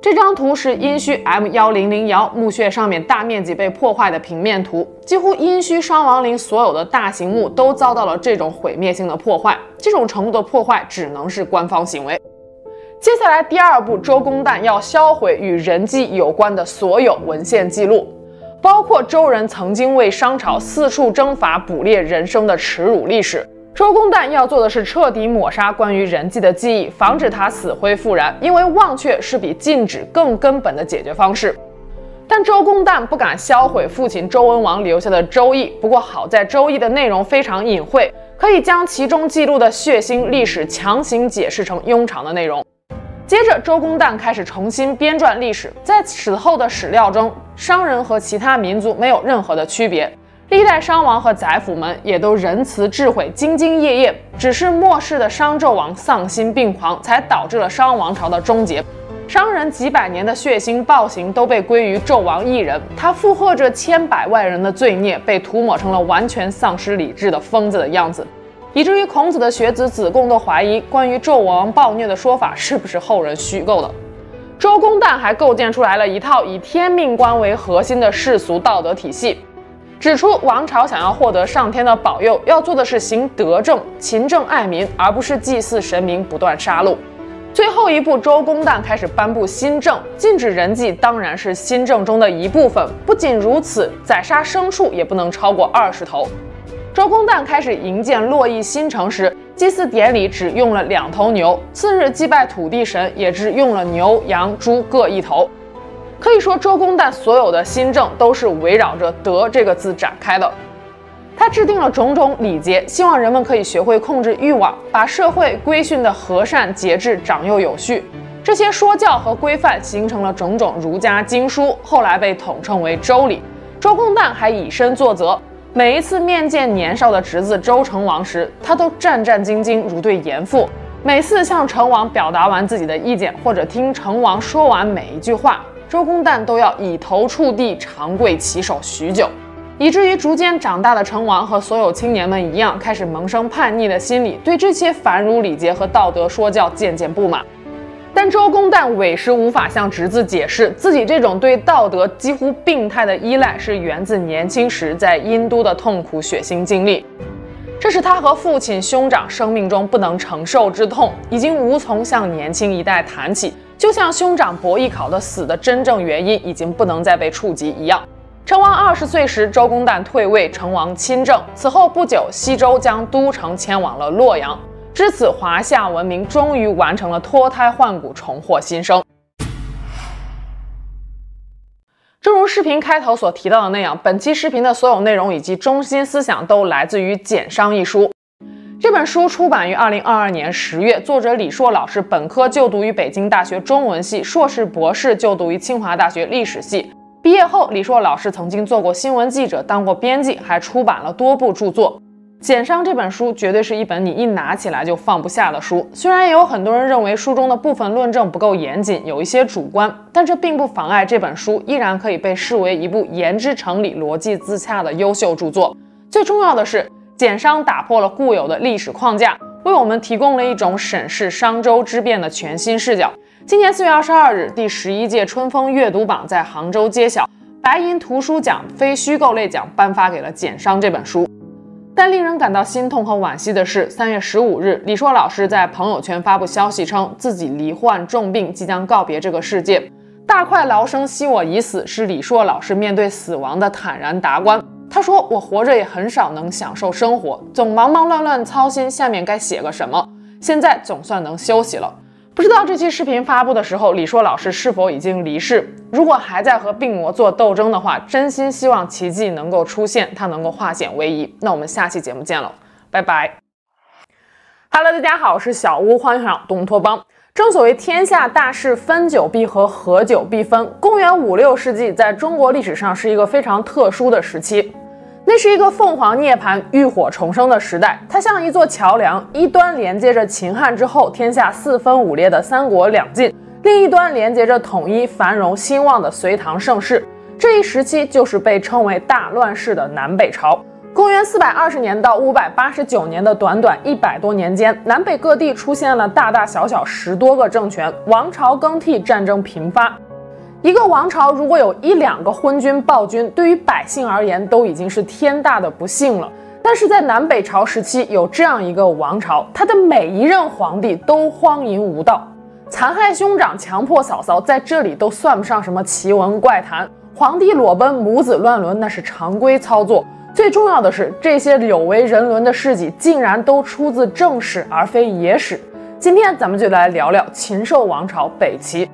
这张图是殷墟 M 一零零窑墓穴上面大面积被破坏的平面图，几乎殷墟伤亡陵所有的大型墓都遭到了这种毁灭性的破坏，这种程度的破坏只能是官方行为。接下来第二步，周公旦要销毁与人祭有关的所有文献记录，包括周人曾经为商朝四处征伐捕猎人生的耻辱历史。周公旦要做的是彻底抹杀关于人祭的记忆，防止它死灰复燃，因为忘却是比禁止更根本的解决方式。但周公旦不敢销毁父亲周文王留下的《周易》，不过好在《周易》的内容非常隐晦，可以将其中记录的血腥历史强行解释成庸常的内容。接着，周公旦开始重新编撰历史，在此后的史料中，商人和其他民族没有任何的区别。历代商王和宰辅们也都仁慈智慧、兢兢业业，只是末世的商纣王丧心病狂，才导致了商王朝的终结。商人几百年的血腥暴行都被归于纣王一人，他负荷着千百万人的罪孽，被涂抹成了完全丧失理智的疯子的样子，以至于孔子的学子子贡都怀疑关于纣王暴虐的说法是不是后人虚构的。周公旦还构建出来了一套以天命观为核心的世俗道德体系，指出王朝想要获得上天的保佑，要做的是行德政、勤政爱民，而不是祭祀神明、不断杀戮。最后一步，周公旦开始颁布新政，禁止人祭当然是新政中的一部分。不仅如此，宰杀牲畜也不能超过二十头。周公旦开始营建洛邑新城时，祭祀典礼只用了两头牛，次日祭拜土地神也只用了牛、羊、猪各一头。可以说，周公旦所有的新政都是围绕着“德”这个字展开的。他制定了种种礼节，希望人们可以学会控制欲望，把社会规训的和善节制、长幼有序。这些说教和规范形成了种种儒家经书，后来被统称为《周礼》。周公旦还以身作则，每一次面见年少的侄子周成王时，他都战战兢兢，如对严父。每次向成王表达完自己的意见，或者听成王说完每一句话，周公旦都要以头触地，长跪起手许久，以至于逐渐长大的成王和所有青年们一样，开始萌生叛逆的心理，对这些繁儒礼节和道德说教渐渐不满。但周公旦委实无法向侄子解释，自己这种对道德几乎病态的依赖是源自年轻时在殷都的痛苦血腥经历。这是他和父亲、兄长生命中不能承受之痛，已经无从向年轻一代谈起，就像兄长伯邑考的死的真正原因已经不能再被触及一样。成王二十岁时，周公旦退位，成王亲政。此后不久，西周将都城迁往了洛阳。至此，华夏文明终于完成了脱胎换骨，重获新生。正如视频开头所提到的那样，本期视频的所有内容以及中心思想都来自于《简商》一书。这本书出版于二零二二年十月，作者李硕老师本科就读于北京大学中文系，硕士、博士就读于清华大学历史系。毕业后，李硕老师曾经做过新闻记者，当过编辑，还出版了多部著作。《简商》这本书绝对是一本你一拿起来就放不下的书，虽然也有很多人认为书中的部分论证不够严谨，有一些主观，但这并不妨碍这本书依然可以被视为一部言之成理、逻辑自洽的优秀著作。最重要的是，《简商》打破了固有的历史框架，为我们提供了一种审视商周之变的全新视角。今年四月二十二日，第十一届春风阅读榜在杭州揭晓，白银图书奖非虚构类奖颁发给了《简商》这本书。但令人感到心痛和惋惜的是，三月十五日，李硕老师在朋友圈发布消息称，自己罹患重病，即将告别这个世界。大快劳生惜我已死，是李硕老师面对死亡的坦然达观。他说：“我活着也很少能享受生活，总忙忙乱乱操心下面该写个什么，现在总算能休息了。”不知道这期视频发布的时候，李硕老师是否已经离世？如果还在和病魔做斗争的话，真心希望奇迹能够出现，它能够化险为夷。那我们下期节目见了，拜拜。Hello， 大家好，我是小屋，欢迎上东托邦。正所谓天下大势，分久必合，合久必分。公元五六世纪在中国历史上是一个非常特殊的时期。那是一个凤凰涅槃、浴火重生的时代，它像一座桥梁，一端连接着秦汉之后天下四分五裂的三国两晋，另一端连接着统一、繁荣、兴旺的隋唐盛世。这一时期就是被称为大乱世的南北朝。 公元四百二十年到五百八十九年的短短一百多年间，南北各地出现了大大小小十多个政权，王朝更替，战争频发。一个王朝如果有一两个昏君暴君，对于百姓而言都已经是天大的不幸了。但是在南北朝时期，有这样一个王朝，他的每一任皇帝都荒淫无道，残害兄长，强迫嫂嫂，在这里都算不上什么奇闻怪谈。皇帝裸奔，母子乱伦，那是常规操作。最重要的是，这些有违人伦的事迹竟然都出自正史而非野史。今天咱们就来聊聊禽兽王朝北齐。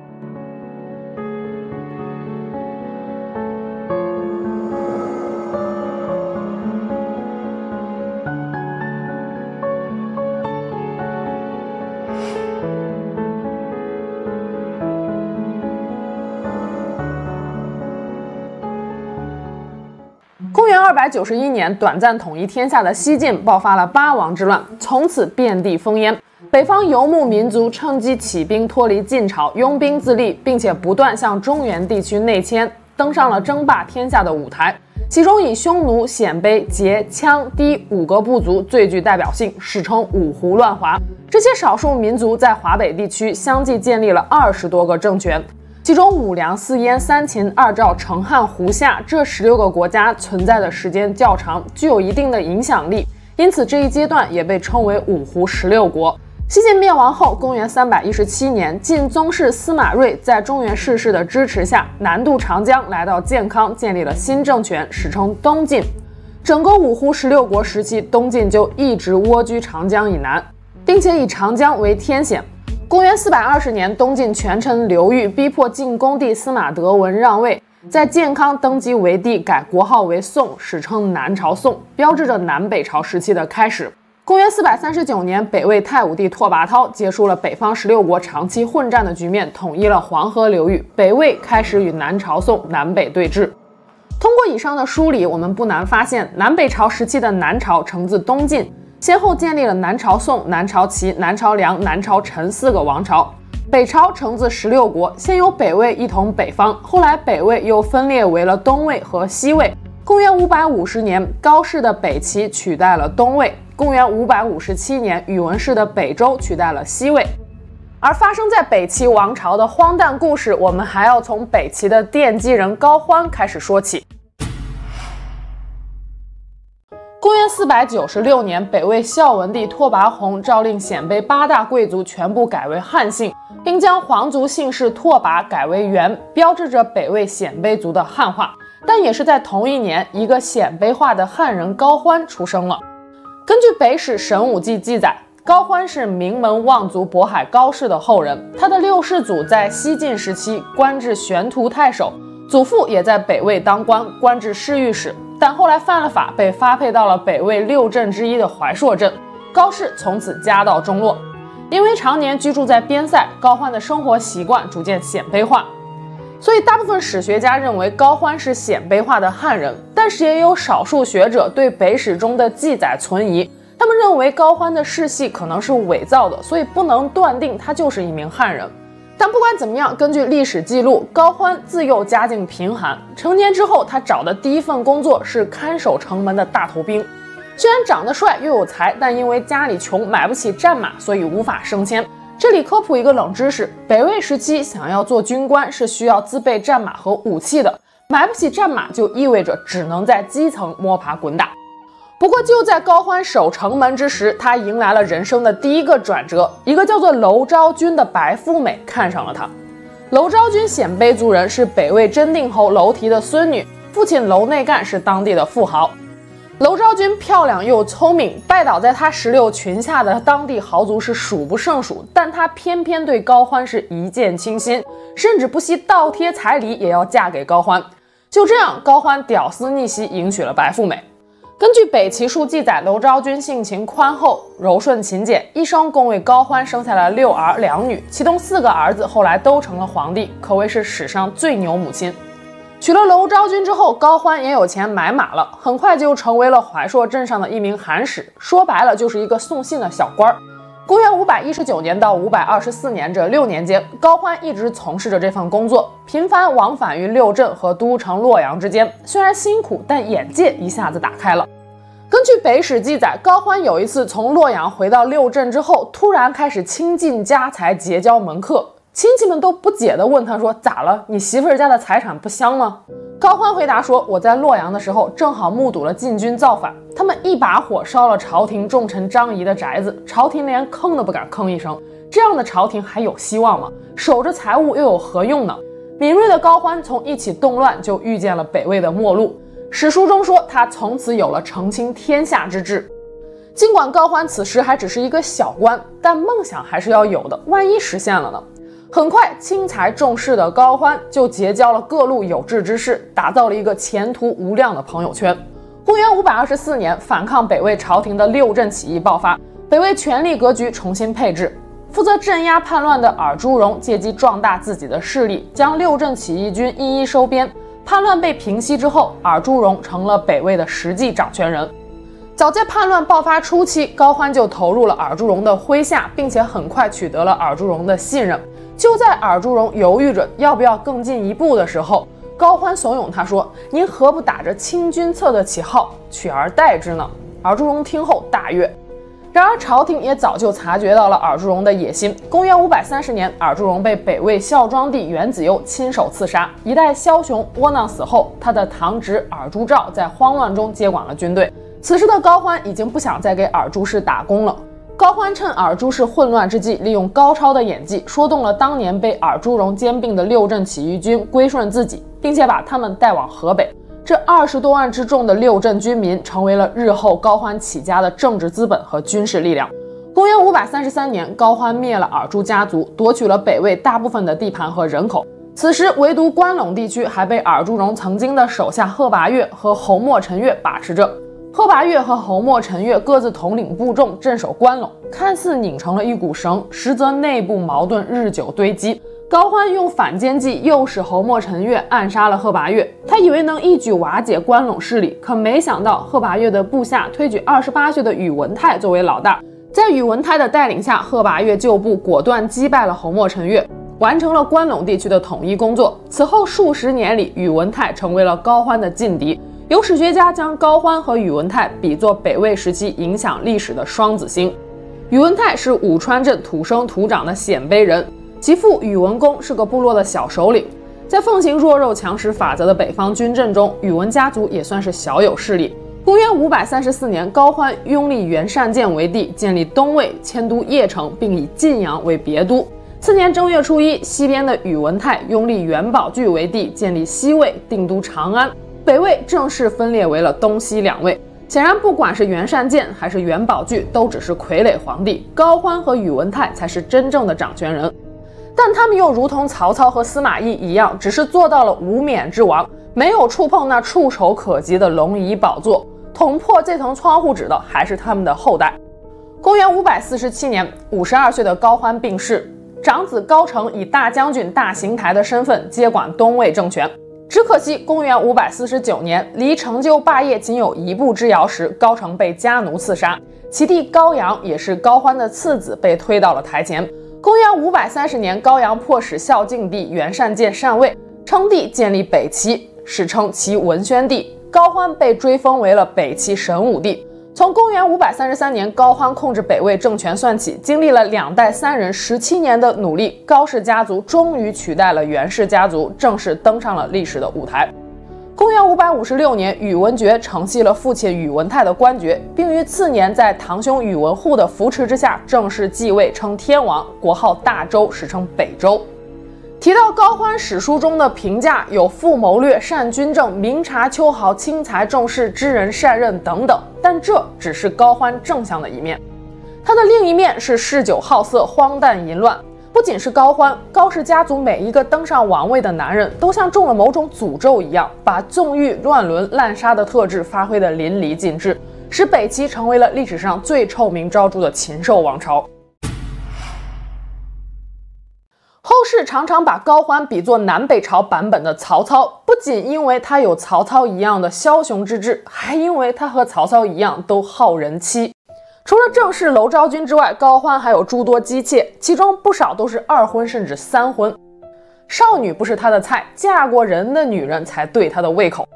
公元二百九十一年，短暂统一天下的西晋爆发了八王之乱，从此遍地烽烟。北方游牧民族趁机起兵脱离晋朝，拥兵自立，并且不断向中原地区内迁，登上了争霸天下的舞台。其中以匈奴、鲜卑、羯、羌、氐五个部族最具代表性，史称五胡乱华。这些少数民族在华北地区相继建立了二十多个政权。其中五梁、四燕、三秦、二赵、成汉、胡夏这十六个国家存在的时间较长，具有一定的影响力，因此这一阶段也被称为五胡十六国。西晋灭亡后，公元三百一十七年，晋宗室司马睿在中原士士的支持下，南渡长江，来到建康，建立了新政权，史称东晋。整个五胡十六国时期，东晋就一直蜗居长江以南，并且以长江为天险。公元四百二十年，东晋权臣刘裕逼迫晋恭帝司马德文让位，在建康登基为帝，改国号为宋，史称南朝宋，标志着南北朝时期的开始。公元四百三十九年，北魏太武帝拓跋焘结束了北方十六国长期混战的局面，统一了黄河流域，北魏开始与南朝宋南北对峙。通过以上的梳理，我们不难发现，南北朝时期的南朝承自东晋，先后建立了南朝宋、南朝齐、南朝梁、南朝陈四个王朝。北朝承自十六国，先由北魏一统北方，后来北魏又分裂为了东魏和西魏。公元五百五十年，高氏的北齐取代了东魏。公元五百五十七年，宇文氏的北周取代了西魏。而发生在北齐王朝的荒诞故事，我们还要从北齐的奠基人高欢开始说起。公元四百九十六年，北魏孝文帝拓跋宏诏令鲜卑八大贵族全部改为汉姓，并将皇族姓氏拓跋改为元，标志着北魏鲜卑族的汉化。但也是在同一年，一个鲜卑化的汉人高欢出生了。根据北史《神武纪》记载，高欢是名门望族渤海高氏的后人，他的六世祖在西晋时期官至玄图太守，祖父也在北魏当官，官至侍御史，但后来犯了法，被发配到了北魏六镇之一的怀朔镇。高氏从此家道中落。因为常年居住在边塞，高欢的生活习惯逐渐鲜卑化，所以大部分史学家认为高欢是鲜卑化的汉人，但是也有少数学者对北史中的记载存疑，他们认为高欢的世系可能是伪造的，所以不能断定他就是一名汉人。但不管怎么样，根据历史记录，高欢自幼家境贫寒，成年之后他找的第一份工作是看守城门的大头兵。虽然长得帅又有才，但因为家里穷买不起战马，所以无法升迁。这里科普一个冷知识，北魏时期想要做军官是需要自备战马和武器的，买不起战马就意味着只能在基层摸爬滚打。不过就在高欢守城门之时，他迎来了人生的第一个转折，一个叫做娄昭君的白富美看上了他。娄昭君鲜卑族人，是北魏真定侯娄提的孙女，父亲娄内干是当地的富豪。娄昭君漂亮又聪明，拜倒在她石榴裙下的当地豪族是数不胜数，但她偏偏对高欢是一见倾心，甚至不惜倒贴彩礼也要嫁给高欢。就这样，高欢屌丝逆袭，迎娶了白富美。根据北齐书记载，娄昭君性情宽厚、柔顺勤俭，一生共为高欢生下了六儿两女，其中四个儿子后来都成了皇帝，可谓是史上最牛母亲。娶了娄昭君之后，高欢也有钱买马了，很快就成为了怀朔镇上的一名函使，说白了就是一个送信的小官儿。公元五百一十九年到五百二十四年这六年间，高欢一直从事着这份工作，频繁往返于六镇和都城洛阳之间。虽然辛苦，但眼界一下子打开了。 根据北史记载，高欢有一次从洛阳回到六镇之后，突然开始倾尽家财结交门客，亲戚们都不解地问他说：“咋了？你媳妇儿家的财产不香吗？”高欢回答说：“我在洛阳的时候，正好目睹了晋军造反，他们一把火烧了朝廷重臣张仪的宅子，朝廷连吭都不敢吭一声。这样的朝廷还有希望吗？守着财物又有何用呢？”敏锐的高欢从一起动乱就预见了北魏的末路。史书中说，他从此有了承清天下之志。尽管高欢此时还只是一个小官，但梦想还是要有的，万一实现了呢？很快，轻财重势的高欢就结交了各路有志之士，打造了一个前途无量的朋友圈。公元五百二十四年，反抗北魏朝廷的六镇起义爆发，北魏权力格局重新配置。负责镇压叛乱的尔朱荣借机壮大自己的势力，将六镇起义军一一收编。叛乱被平息之后，尔朱荣成了北魏的实际掌权人。早在叛乱爆发初期，高欢就投入了尔朱荣的麾下，并且很快取得了尔朱荣的信任。就在尔朱荣犹豫着要不要更进一步的时候，高欢怂恿他说：“您何不打着清君侧的旗号，取而代之呢？”尔朱荣听后大悦。然而，朝廷也早就察觉到了尔朱荣的野心。公元五百三十年，尔朱荣被北魏孝庄帝元子攸亲手刺杀。一代枭雄窝囊死后，他的堂侄尔朱兆在慌乱中接管了军队。此时的高欢已经不想再给尔朱氏打工了。高欢趁尔朱氏混乱之际，利用高超的演技，说动了当年被尔朱荣兼并的六镇起义军归顺自己，并且把他们带往河北。这二十多万之众的六镇军民成为了日后高欢起家的政治资本和军事力量。公元五百三十三年，高欢灭了尔朱家族，夺取了北魏大部分的地盘和人口。此时，唯独关陇地区还被尔朱荣曾经的手下贺拔岳和侯莫陈岳把持着。贺拔岳和侯莫陈岳各自统领部众，镇守关陇，看似拧成了一股绳，实则内部矛盾日久堆积。高欢用反间计诱使侯莫陈岳暗杀了贺拔岳，他以为能一举瓦解关陇势力，可没想到贺拔岳的部下推举二十八岁的宇文泰作为老大。在宇文泰的带领下，贺拔岳旧部果断击败了侯莫陈岳，完成了关陇地区的统一工作。此后数十年里，宇文泰成为了高欢的劲敌。有史学家将高欢和宇文泰比作北魏时期影响历史的双子星。宇文泰是武川镇土生土长的鲜卑人，其父宇文公是个部落的小首领。在奉行弱肉强食法则的北方军阵中，宇文家族也算是小有势力。公元五百三十四年，高欢拥立元善见为帝，建立东魏，迁都邺城，并以晋阳为别都。次年正月初一，西边的宇文泰拥立元宝炬为帝，建立西魏，定都长安。北魏正式分裂为了东西两魏。显然，不管是元善见还是元宝炬，都只是傀儡皇帝，高欢和宇文泰才是真正的掌权人。但他们又如同曹操和司马懿一样，只是做到了无冕之王，没有触碰那触手可及的龙椅宝座。捅破这层窗户纸的还是他们的后代。公元五百四十七年，五十二岁的高欢病逝，长子高澄以大将军、大行台的身份接管东魏政权。只可惜，公元五百四十九年，离成就霸业仅有一步之遥时，高澄被家奴刺杀，其弟高阳也是高欢的次子，被推到了台前。公元五百三十年，高阳迫使孝敬帝元善见禅位，称帝建立北齐，史称齐文宣帝。高欢被追封为了北齐神武帝。从公元五百三十三年高欢控制北魏政权算起，经历了两代三人十七年的努力，高氏家族终于取代了袁氏家族，正式登上了历史的舞台。公元五百五十六年，宇文觉承袭了父亲宇文泰的官爵，并于次年在堂兄宇文护的扶持之下正式继位，称天王，国号大周，史称北周。提到高欢史书中的评价有富谋略、善军政、明察秋毫、轻财重势、知人善任等等，但这只是高欢正向的一面。他的另一面是嗜酒好色、荒诞淫乱。不仅是高欢，高氏家族每一个登上王位的男人都像中了某种诅咒一样，把纵欲、乱伦、滥杀的特质发挥得淋漓尽致，使北齐成为了历史上最臭名昭著的禽兽王朝。后世常常把高欢比作南北朝版本的曹操，不仅因为他有曹操一样的枭雄之志，还因为他和曹操一样都好人妻。除了正室娄昭君之外，高欢还有诸多姬妾，其中不少都是二婚甚至三婚。少女不是他的菜，嫁过人的女人才对他的胃口。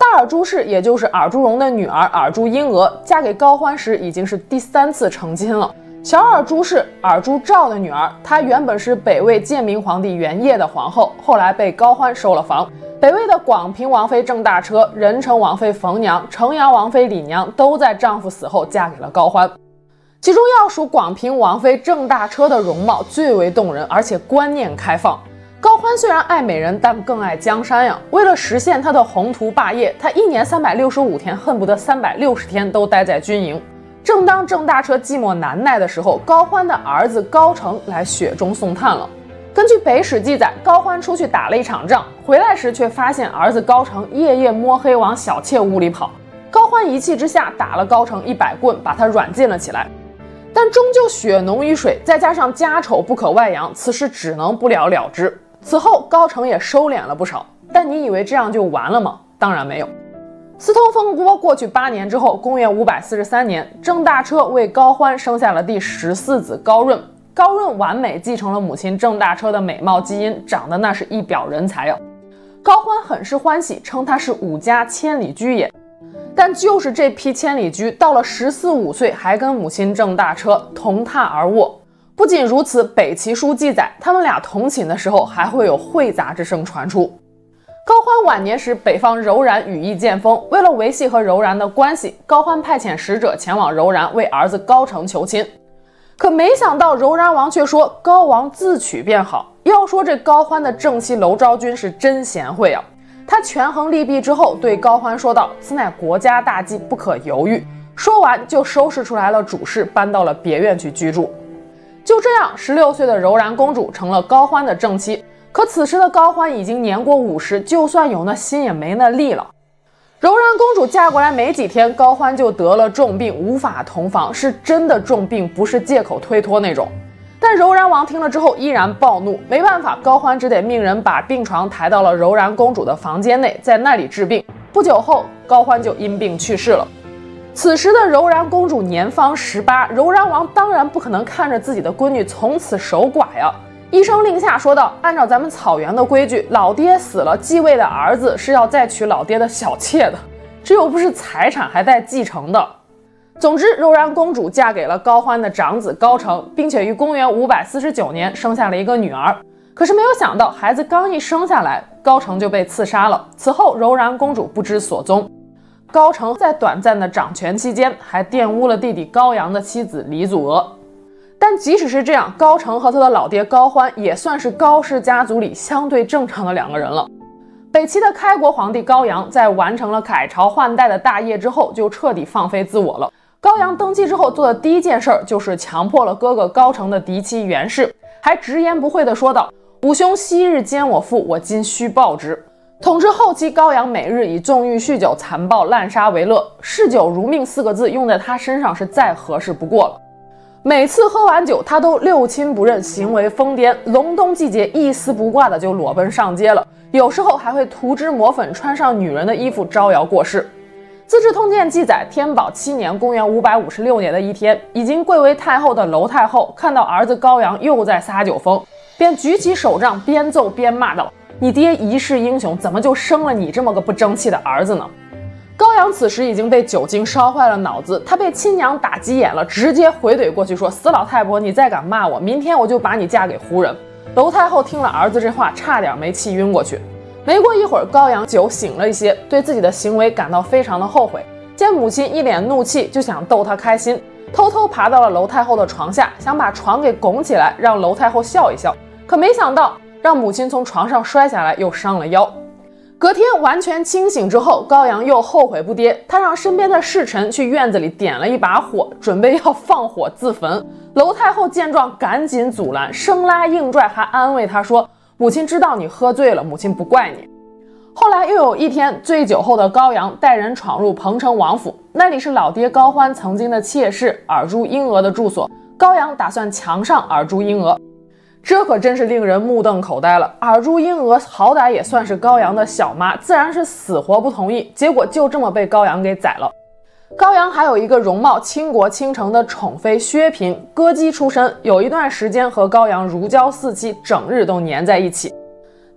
大尔朱氏，也就是尔朱荣的女儿尔朱英娥，嫁给高欢时已经是第三次成亲了。小尔朱氏，尔朱兆的女儿，她原本是北魏建明皇帝元烨的皇后，后来被高欢收了房。北魏的广平王妃郑大车、仁成王妃冯娘、城阳王妃李娘都在丈夫死后嫁给了高欢。其中要数广平王妃郑大车的容貌最为动人，而且观念开放。高欢虽然爱美人，但更爱江山呀。为了实现他的宏图霸业，他一年三百六十五天，恨不得三百六十天都待在军营。正当郑大车寂寞难耐的时候，高欢的儿子高澄来雪中送炭了。根据北史记载，高欢出去打了一场仗，回来时却发现儿子高澄夜夜摸黑往小妾屋里跑。高欢一气之下打了高澄一百棍，把他软禁了起来。但终究血浓于水，再加上家丑不可外扬，此事只能不了了之。此后高澄也收敛了不少，但你以为这样就完了吗？当然没有。私通风波过去八年之后，公元五百四十三年，郑大车为高欢生下了第十四子高润。高润完美继承了母亲郑大车的美貌基因，长得那是一表人才啊。高欢很是欢喜，称他是武家千里驹也。但就是这批千里驹，到了十四五岁还跟母亲郑大车同榻而卧。不仅如此，北齐书记载，他们俩同寝的时候还会有会杂之声传出。高欢晚年时，北方柔然羽翼渐丰，为了维系和柔然的关系，高欢派遣使者前往柔然为儿子高澄求亲。可没想到柔然王却说高王自取便好。要说这高欢的正妻娄昭君是真贤惠啊，她权衡利弊之后，对高欢说道：“此乃国家大计，不可犹豫。”说完就收拾出来了主事，搬到了别院去居住。就这样，十六岁的柔然公主成了高欢的正妻。可此时的高欢已经年过五十，就算有那心也没那力了。柔然公主嫁过来没几天，高欢就得了重病，无法同房，是真的重病，不是借口推脱那种。但柔然王听了之后依然暴怒，没办法，高欢只得命人把病床抬到了柔然公主的房间内，在那里治病。不久后，高欢就因病去世了。此时的柔然公主年方十八，柔然王当然不可能看着自己的闺女从此守寡呀。一声令下说道：“按照咱们草原的规矩，老爹死了，继位的儿子是要再娶老爹的小妾的，这又不是财产还带继承的。”总之，柔然公主嫁给了高欢的长子高澄，并且于公元五百四十九年生下了一个女儿。可是没有想到，孩子刚一生下来，高澄就被刺杀了。此后，柔然公主不知所踪。高澄在短暂的掌权期间，还玷污了弟弟高阳的妻子李祖娥。但即使是这样，高澄和他的老爹高欢也算是高氏家族里相对正常的两个人了。北齐的开国皇帝高阳在完成了改朝换代的大业之后，就彻底放飞自我了。高阳登基之后做的第一件事儿就是强迫了哥哥高澄的嫡妻袁氏，还直言不讳地说道：“吾兄昔日奸我父，我今须报之。”统治后期，高阳每日以纵欲酗酒、残暴滥杀为乐，嗜酒如命四个字用在他身上是再合适不过了。每次喝完酒，他都六亲不认，行为疯癫，隆冬季节一丝不挂的就裸奔上街了，有时候还会涂脂抹粉，穿上女人的衣服招摇过市。《资治通鉴》记载，天宝七年（公元五百五十六年）的一天，已经贵为太后的娄太后看到儿子高阳又在撒酒疯，便举起手杖，边揍边骂道：“你爹一世英雄，怎么就生了你这么个不争气的儿子呢？”高阳此时已经被酒精烧坏了脑子，他被亲娘打急眼了，直接回怼过去说：“死老太婆，你再敢骂我，明天我就把你嫁给胡人。”娄太后听了儿子这话，差点没气晕过去。没过一会儿，高阳酒醒了一些，对自己的行为感到非常的后悔。见母亲一脸怒气，就想逗她开心，偷偷爬到了娄太后的床下，想把床给拱起来，让娄太后笑一笑。可没想到，让母亲从床上摔下来，又伤了腰。隔天完全清醒之后，高阳又后悔不迭，他让身边的侍臣去院子里点了一把火，准备要放火自焚。娄太后见状，赶紧阻拦，生拉硬拽，还安慰他说：“母亲知道你喝醉了，母亲不怪你。”后来又有一天，醉酒后的高阳带人闯入彭城王府，那里是老爹高欢曾经的妾室尔朱英娥的住所。高阳打算强上尔朱英娥，这可真是令人目瞪口呆了。尔朱英娥好歹也算是高阳的小妈，自然是死活不同意，结果就这么被高阳给宰了。高阳还有一个容貌倾国倾城的宠妃薛嫔，歌姬出身，有一段时间和高阳如胶似漆，整日都黏在一起。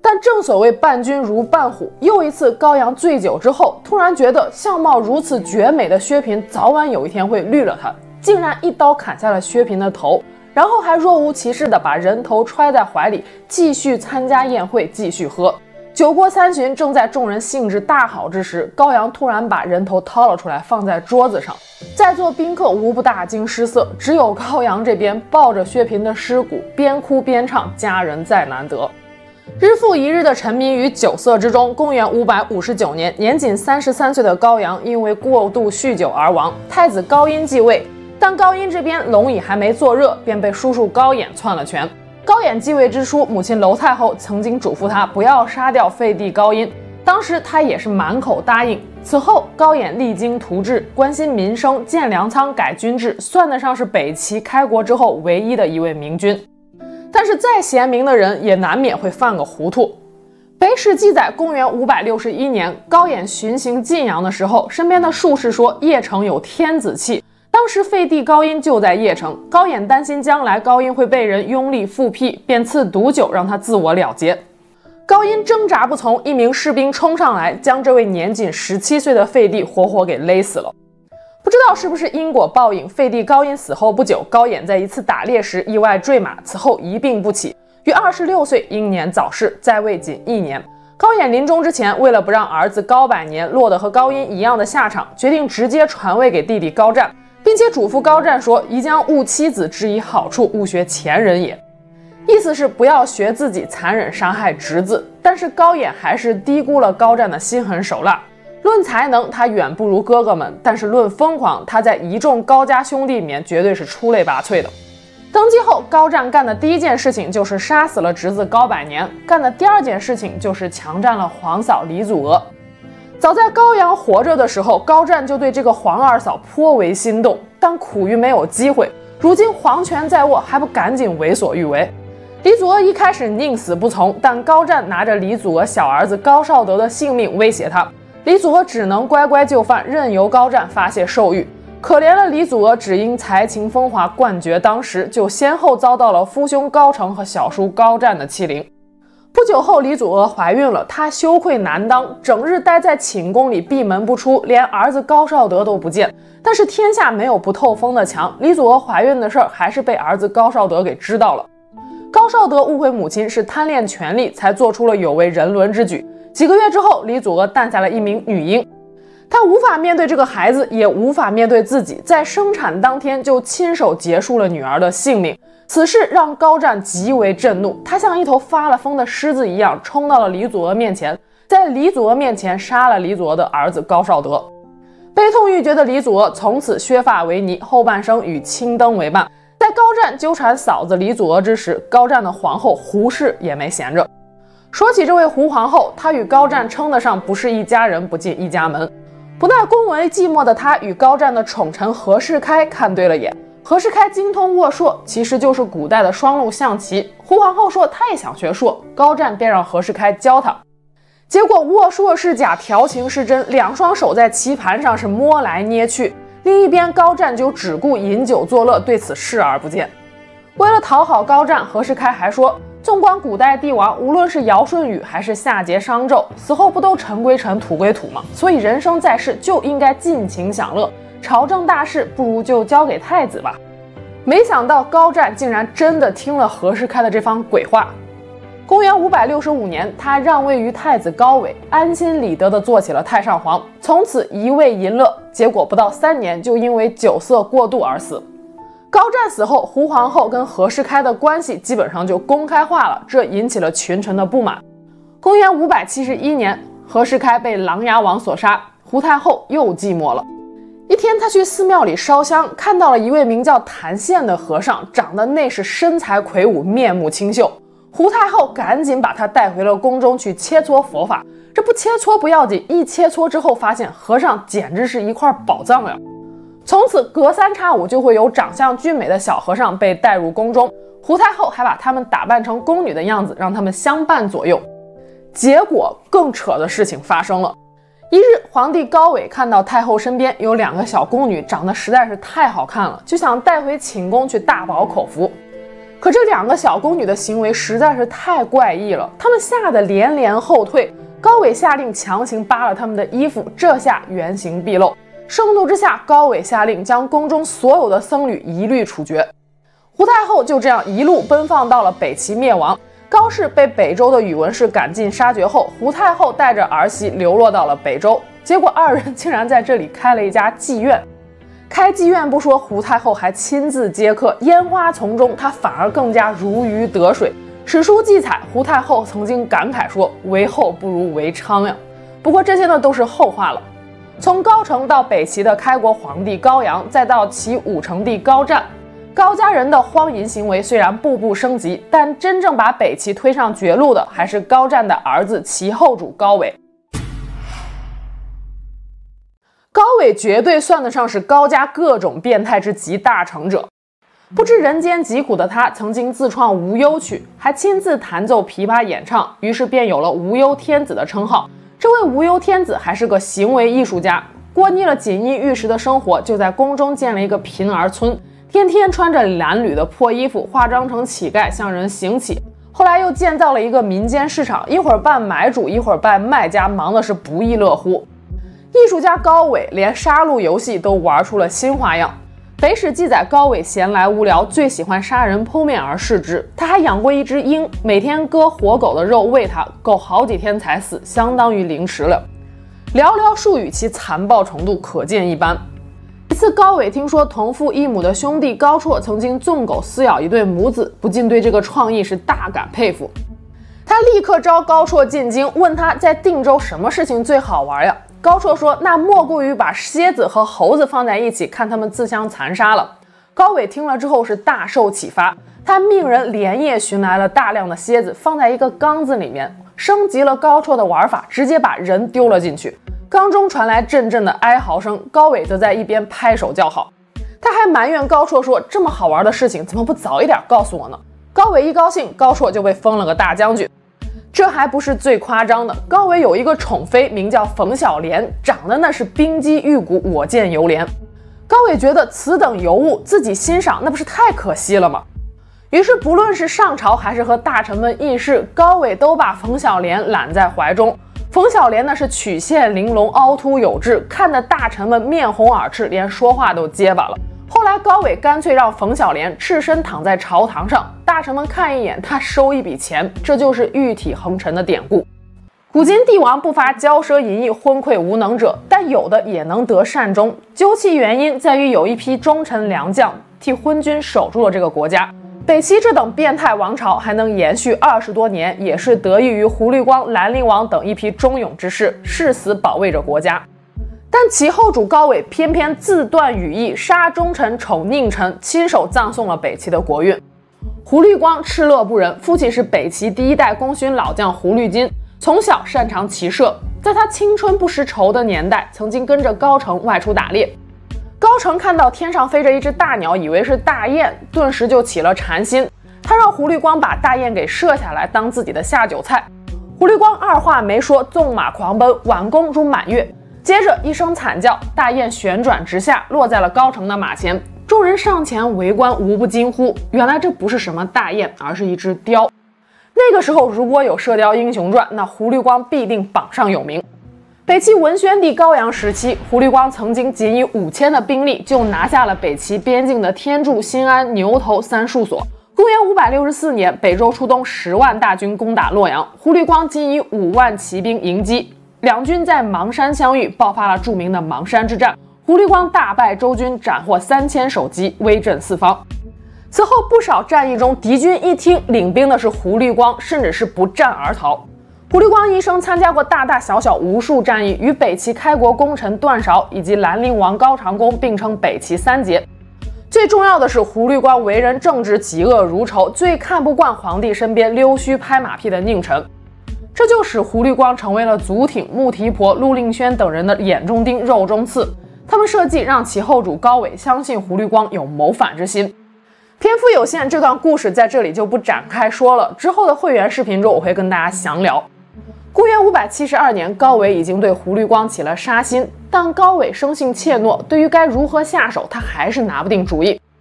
但正所谓伴君如伴虎，又一次高阳醉酒之后，突然觉得相貌如此绝美的薛平早晚有一天会绿了他，竟然一刀砍下了薛平的头，然后还若无其事地把人头揣在怀里，继续参加宴会，继续喝。酒过三巡，正在众人兴致大好之时，高阳突然把人头掏了出来，放在桌子上。在座宾客无不大惊失色，只有高阳这边抱着薛平的尸骨，边哭边唱佳人再难得。日复一日的沉迷于酒色之中，公元五百五十九年，年仅三十三岁的高阳因为过度酗酒而亡，太子高音继位。但高音这边龙椅还没坐热，便被叔叔高演篡了权。高演继位之初，母亲娄太后曾经嘱咐他不要杀掉废帝高音，当时他也是满口答应。此后高演励精图治，关心民生，建粮仓，改军制，算得上是北齐开国之后唯一的一位明君。但是再贤明的人也难免会犯个糊涂。北史记载，公元五百六十一年，高演巡行晋阳的时候，身边的术士说邺城有天子气。当时废帝高音就在邺城，高演担心将来高音会被人拥立复辟，便赐毒酒让他自我了结。高音挣扎不从，一名士兵冲上来，将这位年仅十七岁的废帝活活给勒死了。不知道是不是因果报应，废帝高音死后不久，高演在一次打猎时意外坠马，此后一病不起，于二十六岁英年早逝，在位仅一年。高演临终之前，为了不让儿子高百年落得和高音一样的下场，决定直接传位给弟弟高湛，并且嘱咐高湛说：“宜将误妻子之以好处，勿学前人也。”意思是不要学自己残忍杀害侄子。但是高演还是低估了高湛的心狠手辣。论才能，他远不如哥哥们，但是论疯狂，他在一众高家兄弟里面绝对是出类拔萃的。登基后，高湛干的第一件事情就是杀死了侄子高百年，干的第二件事情就是强占了皇嫂李祖娥。早在高阳活着的时候，高湛就对这个皇二嫂颇为心动，但苦于没有机会。如今皇权在握，还不赶紧为所欲为？李祖娥一开始宁死不从，但高湛拿着李祖娥小儿子高绍德的性命威胁他，李祖娥只能乖乖就范，任由高湛发泄兽欲。可怜的李祖娥只因才情风华冠绝当时，就先后遭到了父兄高澄和小叔高湛的欺凌。不久后，李祖娥怀孕了，她羞愧难当，整日待在寝宫里闭门不出，连儿子高绍德都不见。但是天下没有不透风的墙，李祖娥怀孕的事儿还是被儿子高绍德给知道了。高绍德误会母亲是贪恋权力，才做出了有违人伦之举。几个月之后，李祖娥诞下了一名女婴。她无法面对这个孩子，也无法面对自己，在生产当天就亲手结束了女儿的性命。此事让高湛极为震怒，他像一头发了疯的狮子一样冲到了李祖娥面前，在李祖娥面前杀了李祖娥的儿子高绍德。悲痛欲绝的李祖娥从此削发为尼，后半生与青灯为伴。在高湛纠缠嫂子李祖娥之时，高湛的皇后胡氏也没闲着。说起这位胡皇后，她与高湛称得上不是一家人，不进一家门。不耐宫闱寂寞的她与高湛的宠臣何世开看对了眼。何世开精通握槊，其实就是古代的双陆象棋。胡皇后说她也想学槊，高湛便让何世开教她。结果握槊是假，调情是真，两双手在棋盘上是摸来捏去。另一边，高湛就只顾饮酒作乐，对此视而不见。为了讨好高湛，何世开还说，纵观古代帝王，无论是尧舜禹还是夏桀商纣，死后不都尘归尘，土归土吗？所以人生在世就应该尽情享乐，朝政大事不如就交给太子吧。没想到高湛竟然真的听了何世开的这番鬼话。公元五百六十五年，他让位于太子高纬，安心理得地做起了太上皇，从此一味淫乐，结果不到三年就因为酒色过度而死。高湛死后，胡皇后跟何世开的关系基本上就公开化了，这引起了群臣的不满。公元五百七十一年，何世开被琅琊王所杀，胡太后又寂寞了。一天，他去寺庙里烧香，看到了一位名叫谭宪的和尚，长得那是身材魁梧，面目清秀。胡太后赶紧把他带回了宫中去切磋佛法。这不切磋不要紧，一切磋之后发现和尚简直是一块宝藏呀！从此隔三差五就会有长相俊美的小和尚被带入宫中，胡太后还把他们打扮成宫女的样子，让他们相伴左右。结果更扯的事情发生了。一日，皇帝高纬看到太后身边有两个小宫女，长得实在是太好看了，就想带回寝宫去大饱口福。 可这两个小宫女的行为实在是太怪异了，她们吓得连连后退。高纬下令强行扒了她们的衣服，这下原形毕露。盛怒之下，高纬下令将宫中所有的僧侣一律处决。胡太后就这样一路奔放到了北齐灭亡。高氏被北周的宇文氏赶尽杀绝后，胡太后带着儿媳流落到了北周，结果二人竟然在这里开了一家妓院。开妓院不说，胡太后还亲自接客，烟花丛中，她反而更加如鱼得水。史书记载，胡太后曾经感慨说：“为后不如为昌呀。”不过这些呢都是后话了。从高澄到北齐的开国皇帝高阳，再到其武成帝高湛，高家人的荒淫行为虽然步步升级，但真正把北齐推上绝路的还是高湛的儿子齐后主高纬。高纬绝对算得上是高家各种变态之集大成者。不知人间疾苦的他，曾经自创无忧曲，还亲自弹奏琵琶演唱，于是便有了无忧天子的称号。这位无忧天子还是个行为艺术家，过腻了锦衣玉食的生活，就在宫中建了一个贫儿村，天天穿着褴褛的破衣服，化妆成乞丐向人行乞。后来又建造了一个民间市场，一会儿扮买主，一会儿扮卖家，忙的是不亦乐乎。艺术家高纬连杀戮游戏都玩出了新花样。北史记载，高纬闲来无聊，最喜欢杀人剖面而视之。他还养过一只鹰，每天割活狗的肉喂它，狗好几天才死，相当于凌迟了。寥寥数语，其残暴程度可见一斑。一次，高纬听说同父异母的兄弟高绰曾经纵狗撕咬一对母子，不禁对这个创意是大感佩服。他立刻召高绰进京，问他在定州什么事情最好玩呀？高绰说：“那莫过于把蝎子和猴子放在一起，看他们自相残杀了。”高纬听了之后是大受启发，他命人连夜寻来了大量的蝎子，放在一个缸子里面，升级了高绰的玩法，直接把人丢了进去。缸中传来阵阵的哀嚎声，高纬则在一边拍手叫好。他还埋怨高绰说：“这么好玩的事情，怎么不早一点告诉我呢？”高纬一高兴，高绰就被封了个大将军。这还不是最夸张的，高纬有一个宠妃，名叫冯小莲，长得那是冰肌玉骨，我见犹怜。高纬觉得此等尤物自己欣赏，那不是太可惜了吗？于是不论是上朝还是和大臣们议事，高纬都把冯小莲揽在怀中。冯小莲呢是曲线玲珑，凹凸有致，看得大臣们面红耳赤，连说话都结巴了。后来高纬干脆让冯小莲赤身躺在朝堂上，大臣们看一眼，他收一笔钱，这就是玉体横陈的典故。古今帝王不乏骄奢淫逸、昏聩无能者，但有的也能得善终。究其原因，在于有一批忠臣良将替昏君守住了这个国家。北齐这等变态王朝还能延续二十多年，也是得益于胡律光、兰陵王等一批忠勇之士誓死保卫着国家。但齐后主高纬偏偏自断羽翼，杀忠臣，宠佞臣，亲手葬送了北齐的国运。胡律光敕勒不仁，父亲是北齐第一代功勋老将胡律金，从小擅长骑射，在他青春不识愁的年代，曾经跟着高澄外出打猎。高澄看到天上飞着一只大鸟，以为是大雁，顿时就起了馋心。他让胡律光把大雁给射下来，当自己的下酒菜。胡律光二话没说，纵马狂奔，挽弓如满月。接着一声惨叫，大雁旋转直下，落在了高澄的马前。众人上前围观，无不惊呼：原来这不是什么大雁，而是一只雕。那个时候如果有《射雕英雄传》，那胡律光必定榜上有名。北齐文宣帝高阳时期，胡律光曾经仅以五千的兵力就拿下了北齐边境的天柱、新安、牛头三戍所。公元五百六十四年，北周出动十万大军攻打洛阳，胡律光仅以五万骑兵迎击。两军在邙山相遇，爆发了著名的邙山之战。胡律光大败周军，斩获三千首级，威震四方。此后不少战役中，敌军一听领兵的是胡律光，甚至是不战而逃。胡律光一生参加过大大小小无数战役，与北齐开国功臣段韶以及兰陵王高长恭并称北齐三杰。最重要的是，胡律光为人正直，嫉恶如仇，最看不惯皇帝身边溜须拍马屁的佞臣。这就使胡律光成为了祖挺、穆提婆、陆令轩等人的眼中钉、肉中刺。他们设计让其后主高纬相信胡律光有谋反之心。篇幅有限，这段故事在这里就不展开说了，之后的会员视频中我会跟大家详聊。公元五百七十二年，高纬已经对胡律光起了杀心，但高纬生性怯懦，对于该如何下手，他还是拿不定主意。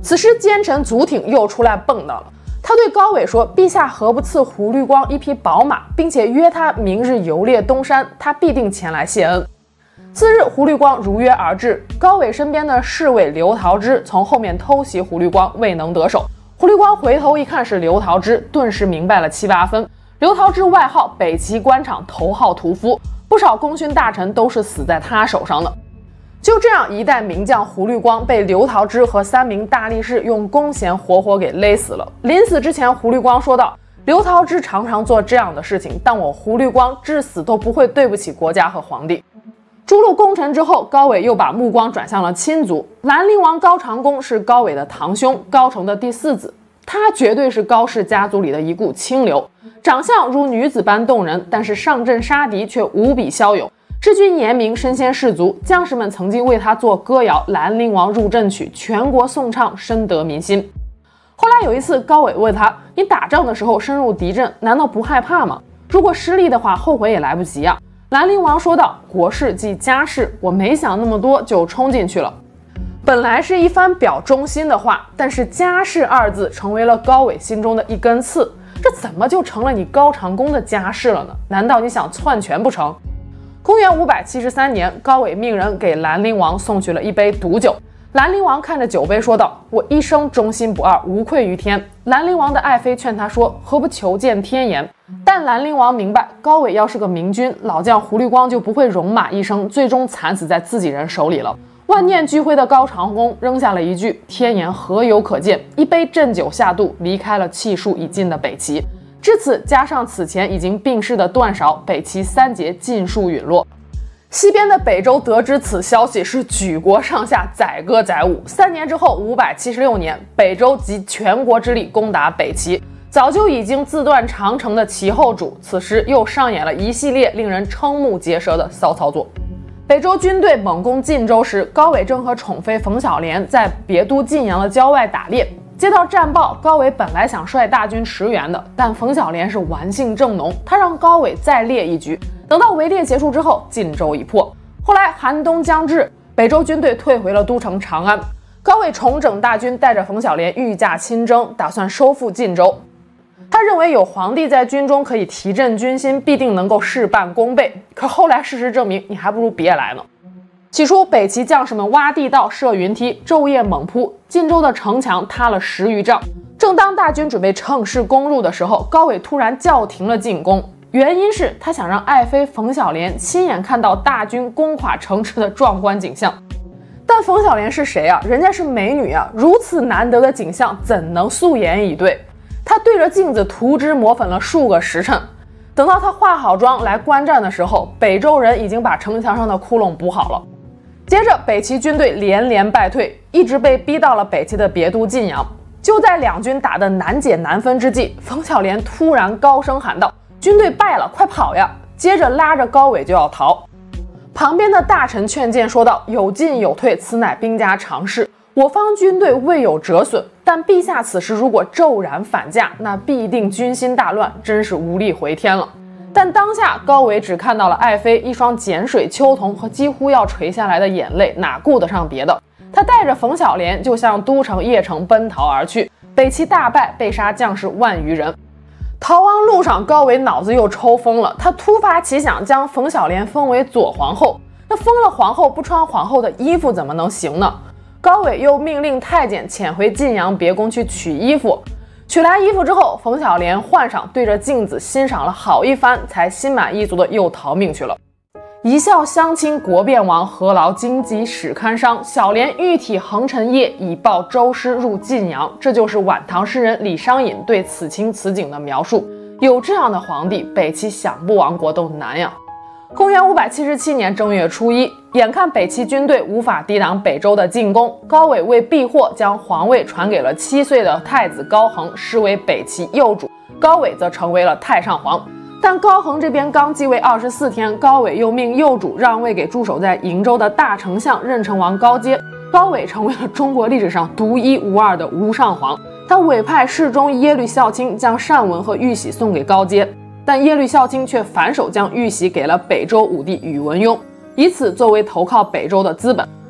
此时奸臣祖挺又出来蹦跶了，他对高纬说：“陛下何不赐胡律光一匹宝马，并且约他明日游猎东山，他必定前来谢恩。”次日，胡律光如约而至，高纬身边的侍卫刘桃之从后面偷袭胡律光，未能得手。胡律光回头一看是刘桃之，顿时明白了七八分。刘桃之外号北齐官场头号屠夫，不少功勋大臣都是死在他手上的。就这样，一代名将胡律光被刘桃之和三名大力士用弓弦活活给勒死了。临死之前，胡律光说道：“刘桃之常常做这样的事情，但我胡律光至死都不会对不起国家和皇帝。”诛戮功臣之后，高纬又把目光转向了亲族。兰陵王高长恭是高纬的堂兄，高澄的第四子，他绝对是高氏家族里的一股清流，长相如女子般动人，但是上阵杀敌却无比骁勇。治军严明，身先士卒，将士们曾经为他做歌谣《兰陵王入阵曲》，全国颂唱，深得民心。后来有一次，高纬问他：“你打仗的时候深入敌阵，难道不害怕吗？如果失利的话，后悔也来不及啊。”兰陵王说道：“国事即家事，我没想那么多就冲进去了。”本来是一番表忠心的话，但是家事二字成为了高纬心中的一根刺。这怎么就成了你高长恭的家事了呢？难道你想篡权不成？公元五百七十三年，高纬命人给兰陵王送去了一杯毒酒。兰陵王看着酒杯说道：“我一生忠心不二，无愧于天。”兰陵王的爱妃劝他说：“何不求见天颜？”但兰陵王明白，高纬要是个明君，老将胡律光就不会戎马一生，最终惨死在自己人手里了。万念俱灰的高长恭扔下了一句：“天颜何有可见？”一杯鸩酒下肚，离开了气数已尽的北齐。至此，加上此前已经病逝的段韶，北齐三杰尽数陨落。西边的北周得知此消息，是举国上下载歌载舞。三年之后，五百七十六年，北周集全国之力攻打北齐。早就已经自断长城的齐后主，此时又上演了一系列令人瞠目结舌的骚操作。北周军队猛攻晋州时，高纬正和宠妃冯小莲在别都晋阳的郊外打猎。接到战报，高纬本来想率大军驰援的，但冯小莲是玩性正浓，他让高纬再猎一局。等到围猎结束之后，晋州已破。后来寒冬将至，北周军队退回了都城长安。高纬重整大军，带着冯小莲御驾亲征，打算收复晋州。他认为有皇帝在军中可以提振军心，必定能够事半功倍。可后来事实证明，你还不如别来呢。起初，北齐将士们挖地道、设云梯，昼夜猛扑，晋州的城墙塌了十余丈。正当大军准备乘势攻入的时候，高纬突然叫停了进攻，原因是他想让爱妃冯小莲亲眼看到大军攻垮城池的壮观景象。但冯小莲是谁啊？人家是美女啊！如此难得的景象，怎能素颜以对？她对着镜子涂脂抹粉了数个时辰。等到她化好妆来观战的时候，北周人已经把城墙上的窟窿补好了。接着，北齐军队连连败退，一直被逼到了北齐的别都晋阳。就在两军打得难解难分之际，冯小莲突然高声喊道：“军队败了，快跑呀！”接着拉着高纬就要逃。旁边的大臣劝谏说道：“有进有退，此乃兵家常事。我方军队未有折损，但陛下此时如果骤然反驾，那必定军心大乱，真是无力回天了。”但当下高纬只看到了爱妃一双碱水秋瞳和几乎要垂下来的眼泪，哪顾得上别的？他带着冯小莲就向都城邺城奔逃而去。北齐大败，被杀将士万余人。逃亡路上，高纬脑子又抽风了，他突发奇想，将冯小莲封为左皇后。那封了皇后，不穿皇后的衣服怎么能行呢？高纬又命令太监遣回晋阳别宫去取衣服。取来衣服之后，冯小莲换上，对着镜子欣赏了好一番，才心满意足的又逃命去了。一笑相亲国变亡，何劳荆棘始堪伤。小莲玉体横陈夜，以报周师入晋阳。这就是晚唐诗人李商隐对此情此景的描述。有这样的皇帝，北齐想不亡国都难呀。公元五百七十七年正月初一，眼看北齐军队无法抵挡北周的进攻，高纬为避祸，将皇位传给了七岁的太子高恒，视为北齐幼主。高纬则成为了太上皇。但高恒这边刚继位二十四天，高纬又命幼主让位给驻守在瀛州的大丞相任城王高阶。高纬成为了中国历史上独一无二的无上皇。他委派侍中耶律孝卿将善文和玉玺送给高阶。但耶律孝卿却反手将玉玺给了北周武帝宇文邕，以此作为投靠北周的资本。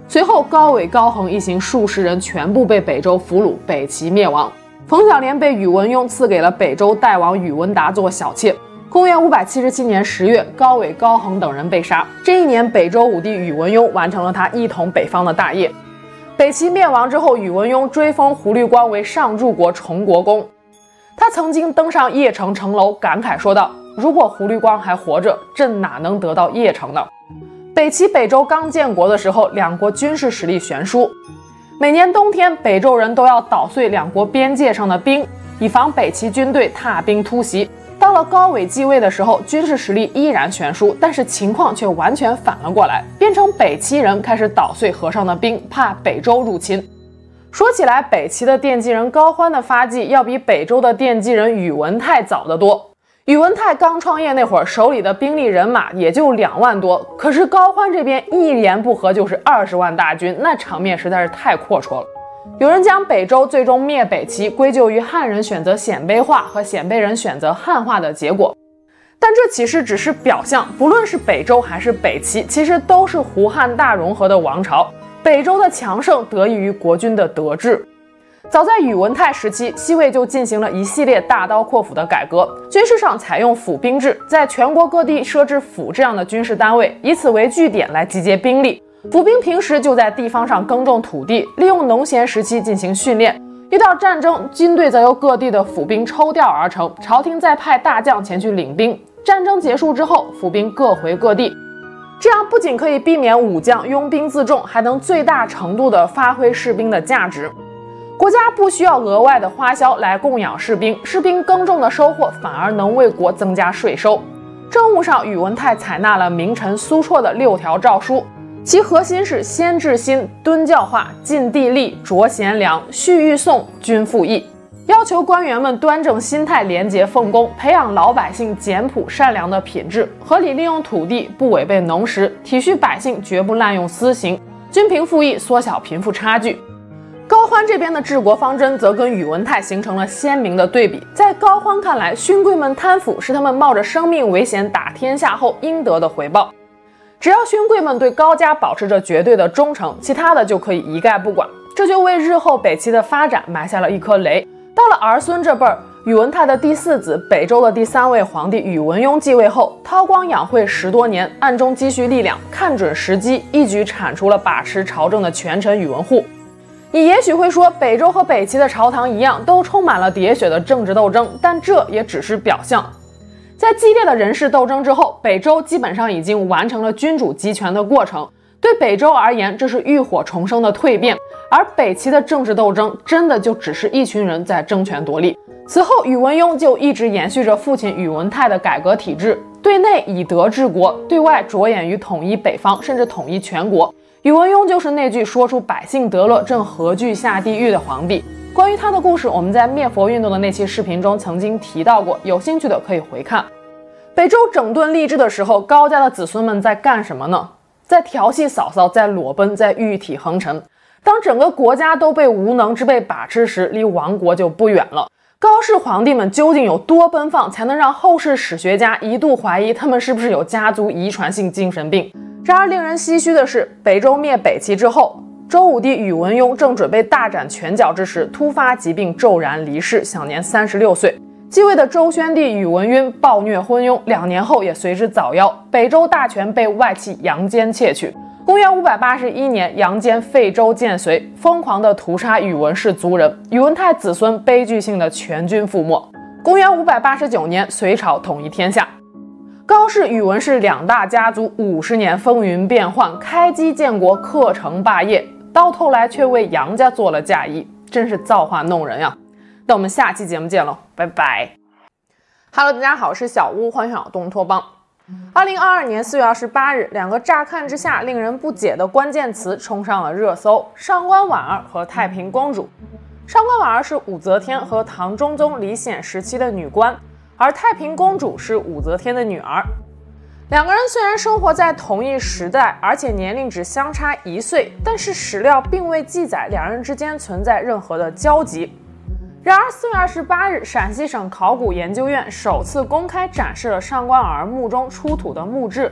随后，高纬、高恒一行数十人全部被北周俘虏，北齐灭亡。冯小莲被宇文邕赐给了北周代王宇文达做小妾。公元五百七十七年十月，高纬、高恒等人被杀。这一年，北周武帝宇文邕完成了他一统北方的大业。北齐灭亡之后，宇文邕追封胡律光为上柱国崇国公。他曾经登上邺城城楼，感慨说道：“如果胡律光还活着，朕哪能得到邺城呢？”北齐、北周刚建国的时候，两国军事实力悬殊。每年冬天，北周人都要捣碎两国边界上的冰，以防北齐军队踏冰突袭。到了高纬继位的时候，军事实力依然悬殊，但是情况却完全反了过来，变成北齐人开始捣碎河上的冰，怕北周入侵。说起来，北齐的奠基人高欢的发迹要比北周的奠基人宇文泰早得多。宇文泰刚创业那会儿，手里的兵力人马也就两万多，可是高欢这边一言不合就是二十万大军，那场面实在是太阔绰了。有人将北周最终灭北齐归咎于汉人选择鲜卑化和鲜卑人选择汉化的结果，但这其实只是表象。不论是北周还是北齐，其实都是胡汉大融合的王朝。北周的强盛得益于国君的德治。早在宇文泰时期，西魏就进行了一系列大刀阔斧的改革，军事上采用府兵制，在全国各地设置府这样的军事单位，以此为据点来集结兵力。府兵平时就在地方上耕种土地，利用农闲时期进行训练。遇到战争，军队则由各地的府兵抽调而成，朝廷再派大将前去领兵。战争结束之后，府兵各回各地。这样不仅可以避免武将拥兵自重，还能最大程度地发挥士兵的价值。国家不需要额外的花销来供养士兵，士兵耕种的收获反而能为国增加税收。政务上，宇文泰采纳了名臣苏绰的六条诏书，其核心是先治心、敦教化、尽地利、着贤良、恤欲讼、均赋役，要求官员们端正心态，廉洁奉公，培养老百姓简朴善良的品质，合理利用土地，不违背农时，体恤百姓，绝不滥用私刑，均贫富役，缩小贫富差距。高欢这边的治国方针则跟宇文泰形成了鲜明的对比。在高欢看来，勋贵们贪腐是他们冒着生命危险打天下后应得的回报。只要勋贵们对高家保持着绝对的忠诚，其他的就可以一概不管。这就为日后北齐的发展埋下了一颗雷。到了儿孙这辈儿，宇文泰的第四子，北周的第三位皇帝宇文邕继位后，韬光养晦十多年，暗中积蓄力量，看准时机，一举铲除了把持朝政的权臣宇文护。你也许会说，北周和北齐的朝堂一样，都充满了喋血的政治斗争，但这也只是表象。在激烈的人事斗争之后，北周基本上已经完成了君主集权的过程。对北周而言，这是浴火重生的蜕变，而北齐的政治斗争真的就只是一群人在争权夺利。此后，宇文邕就一直延续着父亲宇文泰的改革体制，对内以德治国，对外着眼于统一北方，甚至统一全国。宇文邕就是那句说出百姓得乐，朕何惧下地狱的皇帝。关于他的故事，我们在灭佛运动的那期视频中曾经提到过，有兴趣的可以回看。北周整顿吏治的时候，高家的子孙们在干什么呢？在调戏嫂嫂，在裸奔，在御体横陈。当整个国家都被无能之辈把持时，离亡国就不远了。高氏皇帝们究竟有多奔放，才能让后世史学家一度怀疑他们是不是有家族遗传性精神病？然而令人唏嘘的是，北周灭北齐之后，周武帝宇文邕正准备大展拳脚之时，突发疾病骤然离世，享年三十六岁。继位的周宣帝宇文赟暴虐昏庸，两年后也随之早夭，北周大权被外戚杨坚窃取。公元五百八十一年，杨坚废周建隋，疯狂地屠杀宇文氏族人，宇文泰子孙悲剧性的全军覆没。公元五百八十九年，隋朝统一天下。高氏、宇文氏两大家族五十年风云变幻，开基建国，克成霸业，到头来却为杨家做了嫁衣，真是造化弄人呀！那我们下期节目见喽，拜拜。Hello， 大家好，我是小屋，欢迎小东托邦。二零二二年四月二十八日，两个乍看之下令人不解的关键词冲上了热搜：上官婉儿和太平公主。上官婉儿是武则天和唐中宗李显时期的女官，而太平公主是武则天的女儿。两个人虽然生活在同一时代，而且年龄只相差一岁，但是史料并未记载两人之间存在任何的交集。然而四月二十八日，陕西省考古研究院首次公开展示了上官婉儿墓中出土的墓志。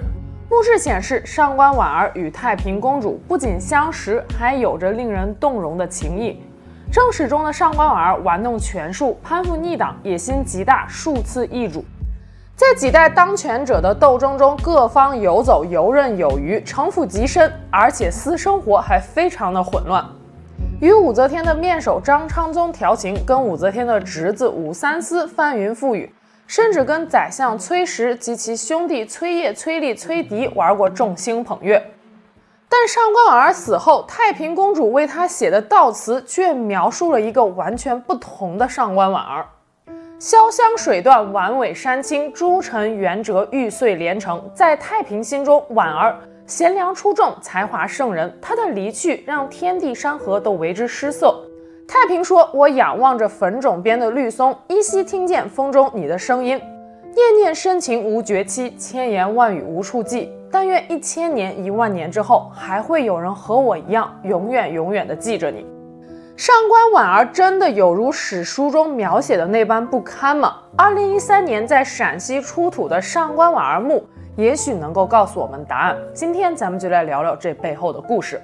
墓志显示，上官婉儿与太平公主不仅相识，还有着令人动容的情谊。正史中的上官婉儿玩弄权术，攀附逆党，野心极大，数次易主。在几代当权者的斗争中，各方游走游刃有余，城府极深，而且私生活还非常的混乱。与武则天的面首张昌宗调情，跟武则天的侄子武三思翻云覆雨，甚至跟宰相崔实及其兄弟崔杼、崔杼、崔迪玩过众星捧月。但上官婉儿死后，太平公主为她写的悼词却描述了一个完全不同的上官婉儿。潇湘水断，晚尾山青，诸臣元哲，玉碎连城。在太平心中，婉儿贤良出众，才华胜人。她的离去让天地山河都为之失色。太平说：“我仰望着坟冢边的绿松，依稀听见风中你的声音。念念深情无绝期，千言万语无处寄。但愿一千年、一万年之后，还会有人和我一样，永远永远地记着你。”上官婉儿真的有如史书中描写的那般不堪吗？二零一三年在陕西出土的上官婉儿墓，也许能够告诉我们答案。今天咱们就来聊聊这背后的故事。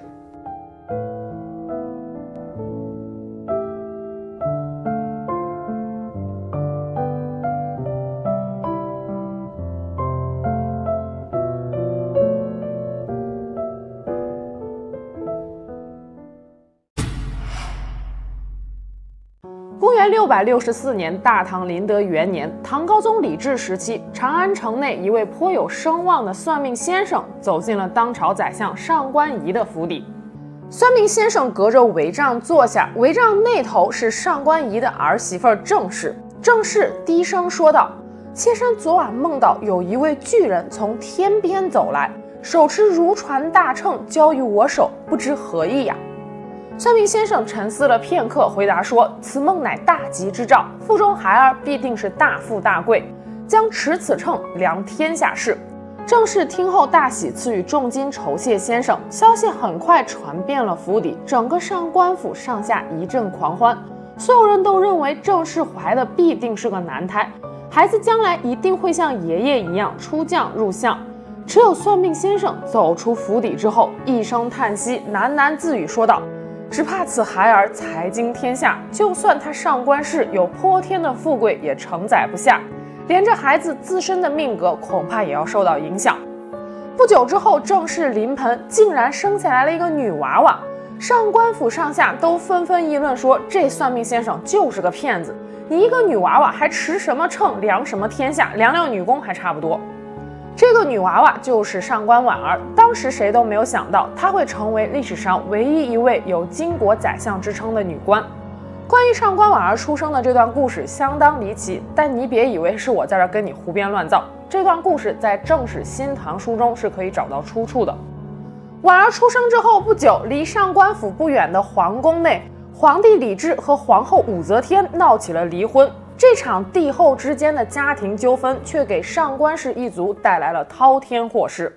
公元六百六十四年，大唐麟德元年，唐高宗李治时期，长安城内一位颇有声望的算命先生走进了当朝宰相上官仪的府邸。算命先生隔着帷帐坐下，帷帐那头是上官仪的儿媳妇郑氏。郑氏低声说道：“妾身昨晚梦到有一位巨人从天边走来，手持如船大秤交于我手，不知何意呀？”算命先生沉思了片刻，回答说：“此梦乃大吉之兆，腹中孩儿必定是大富大贵，将持此秤量天下事。”郑氏听后大喜，赐予重金酬谢先生。消息很快传遍了府邸，整个上官府上下一阵狂欢。所有人都认为郑氏怀的必定是个男胎，孩子将来一定会像爷爷一样出将入相。只有算命先生走出府邸之后，一声叹息，喃喃自语说道：“只怕此孩儿才经天下，就算他上官氏有泼天的富贵，也承载不下。连这孩子自身的命格，恐怕也要受到影响。”不久之后，郑氏临盆竟然生下来了一个女娃娃。上官府上下都纷纷议论说，这算命先生就是个骗子。你一个女娃娃还持什么秤量什么天下？量量女工还差不多。这个女娃娃就是上官婉儿，当时谁都没有想到她会成为历史上唯一一位有巾帼宰相之称的女官。关于上官婉儿出生的这段故事相当离奇，但你别以为是我在这跟你胡编乱造，这段故事在《正史新唐书》中是可以找到出处的。婉儿出生之后不久，离上官府不远的皇宫内，皇帝李治和皇后武则天闹起了离婚。这场帝后之间的家庭纠纷却给上官氏一族带来了滔天祸事。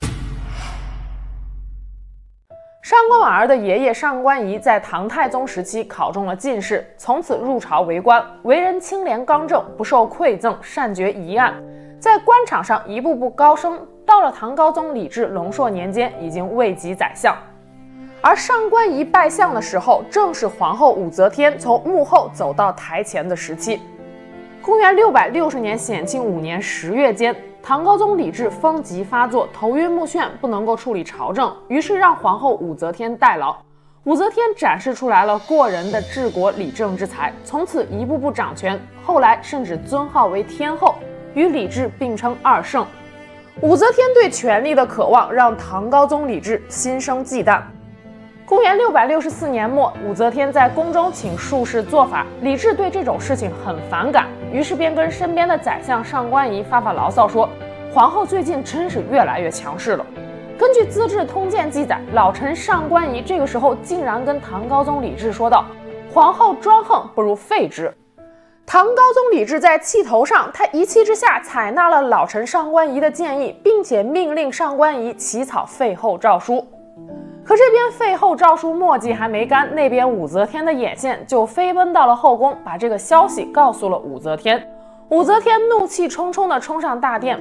上官婉儿的爷爷上官仪在唐太宗时期考中了进士，从此入朝为官，为人清廉刚正，不受馈赠，善决疑案，在官场上一步步高升。到了唐高宗李治龙朔年间，已经位极宰相。而上官仪拜相的时候，正是皇后武则天从幕后走到台前的时期。公元六百六十年显庆五年十月间，唐高宗李治风疾发作，头晕目眩，不能够处理朝政，于是让皇后武则天代劳。武则天展示出来了过人的治国理政之才，从此一步步掌权，后来甚至尊号为天后，与李治并称二圣。武则天对权力的渴望让唐高宗李治心生忌惮。公元六百六十四年末，武则天在宫中请术士做法，李治对这种事情很反感，于是便跟身边的宰相上官仪发发牢骚说，皇后最近真是越来越强势了。根据《资治通鉴》记载，老臣上官仪这个时候竟然跟唐高宗李治说道，皇后专横，不如废之。唐高宗李治在气头上，他一气之下采纳了老臣上官仪的建议，并且命令上官仪起草废后诏书。可这边废后诏书墨迹还没干，那边武则天的眼线就飞奔到了后宫，把这个消息告诉了武则天。武则天怒气冲冲地冲上大殿，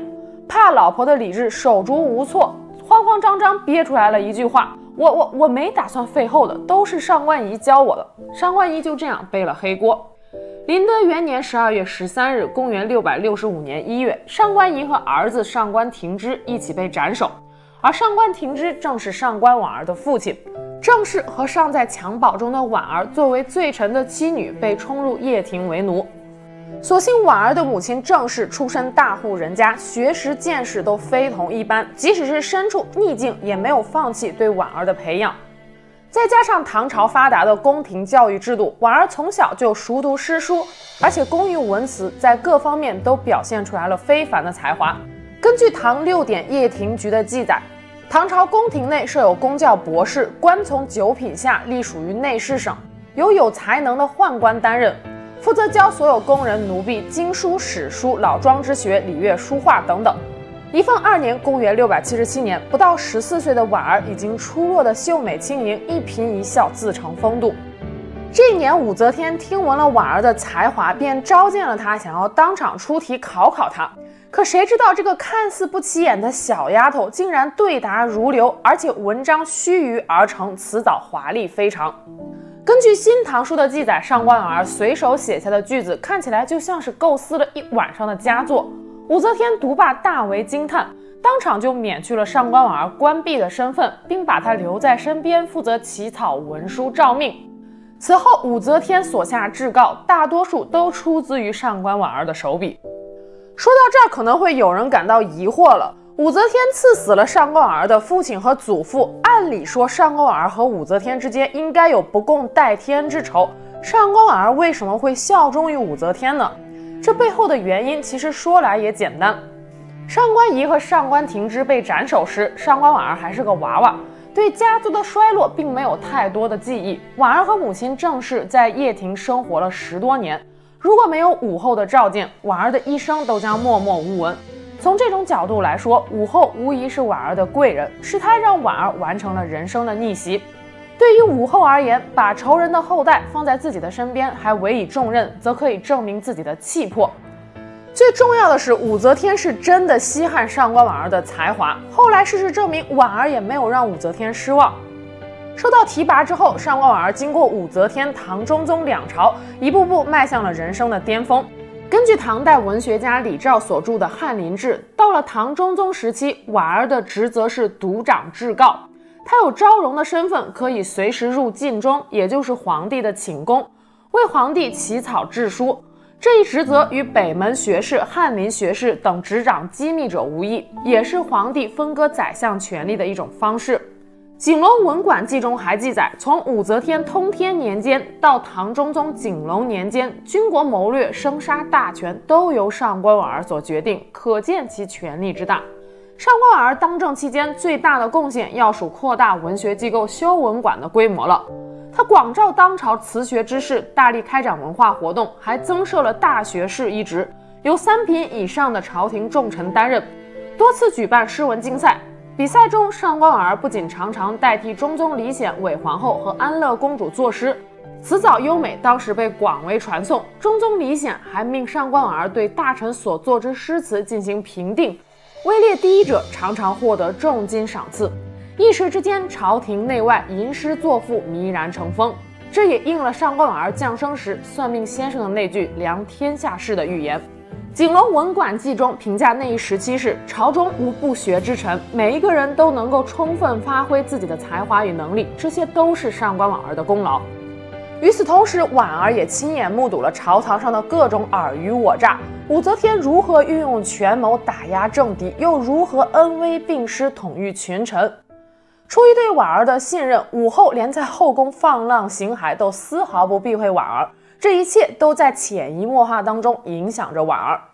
怕老婆的李治手足无措，慌慌张张憋出来了一句话：“我我我没打算废后的，都是上官仪教我的。”上官仪就这样背了黑锅。麟德元年十二月十三日，公元六百六十五年一月，上官仪和儿子上官庭之一起被斩首，而上官庭之正是上官婉儿的父亲。郑氏和尚在襁褓中的婉儿作为罪臣的妻女被冲入掖庭为奴。所幸婉儿的母亲郑氏出身大户人家，学识见识都非同一般，即使是身处逆境也没有放弃对婉儿的培养。再加上唐朝发达的宫廷教育制度，婉儿从小就熟读诗书，而且工于文辞，在各方面都表现出来了非凡的才华。根据唐六典掖庭局的记载，唐朝宫廷内设有公教博士，官从九品下，隶属于内侍省，由有才能的宦官担任，负责教所有工人奴婢经书、史书、老庄之学、礼乐、书画等等。仪凤二年，公元六百七十七年，不到十四岁的婉儿已经出落的秀美轻盈，一颦一笑自成风度。这一年，武则天听闻了婉儿的才华，便召见了她，想要当场出题考考她。可谁知道这个看似不起眼的小丫头，竟然对答如流，而且文章须臾而成，词藻华丽非常。根据《新唐书》的记载，上官婉儿随手写下的句子，看起来就像是构思了一晚上的佳作。武则天读罢大为惊叹，当场就免去了上官婉儿官婢的身份，并把她留在身边，负责起草文书诏命。此后，武则天所下制告，大多数都出自于上官婉儿的手笔。说到这儿，可能会有人感到疑惑了：武则天赐死了上官婉儿的父亲和祖父，按理说上官婉儿和武则天之间应该有不共戴天之仇，上官婉儿为什么会效忠于武则天呢？这背后的原因其实说来也简单。上官仪和上官庭之被斩首时，上官婉儿还是个娃娃，对家族的衰落并没有太多的记忆。婉儿和母亲郑氏在掖庭生活了十多年，如果没有武后的召见，婉儿的一生都将默默无闻。从这种角度来说，武后无疑是婉儿的贵人，是她让婉儿完成了人生的逆袭。对于武后而言，把仇人的后代放在自己的身边，还委以重任，则可以证明自己的气魄。最重要的是，武则天是真的稀罕上官婉儿的才华。后来事实证明，婉儿也没有让武则天失望。受到提拔之后，上官婉儿经过武则天、唐中宗两朝，一步步迈向了人生的巅峰。根据唐代文学家李肇所著的《翰林志》，到了唐中宗时期，婉儿的职责是独掌制诰。他有昭容的身份，可以随时入禁中，也就是皇帝的寝宫，为皇帝起草制书。这一职责与北门学士、翰林学士等执掌机密者无异，也是皇帝分割宰相权力的一种方式。《景龙文馆记》中还记载，从武则天通天年间到唐中宗景龙年间，军国谋略、生杀大权都由上官婉儿所决定，可见其权力之大。上官婉儿当政期间最大的贡献要数扩大文学机构修文馆的规模了。他广召当朝词学之士，大力开展文化活动，还增设了大学士一职，由三品以上的朝廷重臣担任，多次举办诗文竞赛。比赛中，上官婉儿不仅常常代替中宗李显、韦皇后和安乐公主作诗，词藻优美，当时被广为传颂。中宗李显还命上官婉儿对大臣所作之诗词进行评定，位列第一者常常获得重金赏赐。一时之间，朝廷内外吟诗作赋，靡然成风。这也应了上官婉儿降生时算命先生的那句量天下事的预言。《景龙文馆记》中评价那一时期是：朝中无不学之臣，每一个人都能够充分发挥自己的才华与能力，这些都是上官婉儿的功劳。与此同时，婉儿也亲眼目睹了朝堂上的各种尔虞我诈，武则天如何运用权谋打压政敌，又如何恩威并施统御群臣。出于对婉儿的信任，武后连在后宫放浪形骸都丝毫不避讳婉儿，这一切都在潜移默化当中影响着婉儿。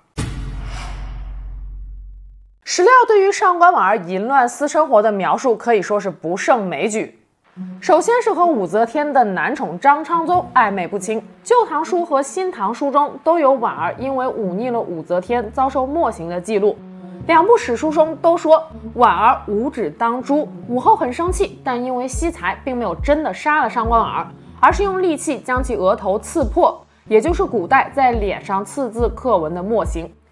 史料对于上官婉儿淫乱私生活的描述可以说是不胜枚举。首先是和武则天的男宠张昌宗暧昧不清，《旧唐书》和《新唐书》中都有婉儿因为忤逆了武则天遭受墨刑的记录。两部史书中都说婉儿五指当诛，武后很生气，但因为惜才，并没有真的杀了上官婉儿，而是用利器将其额头刺破，也就是古代在脸上刺字刻文的墨刑。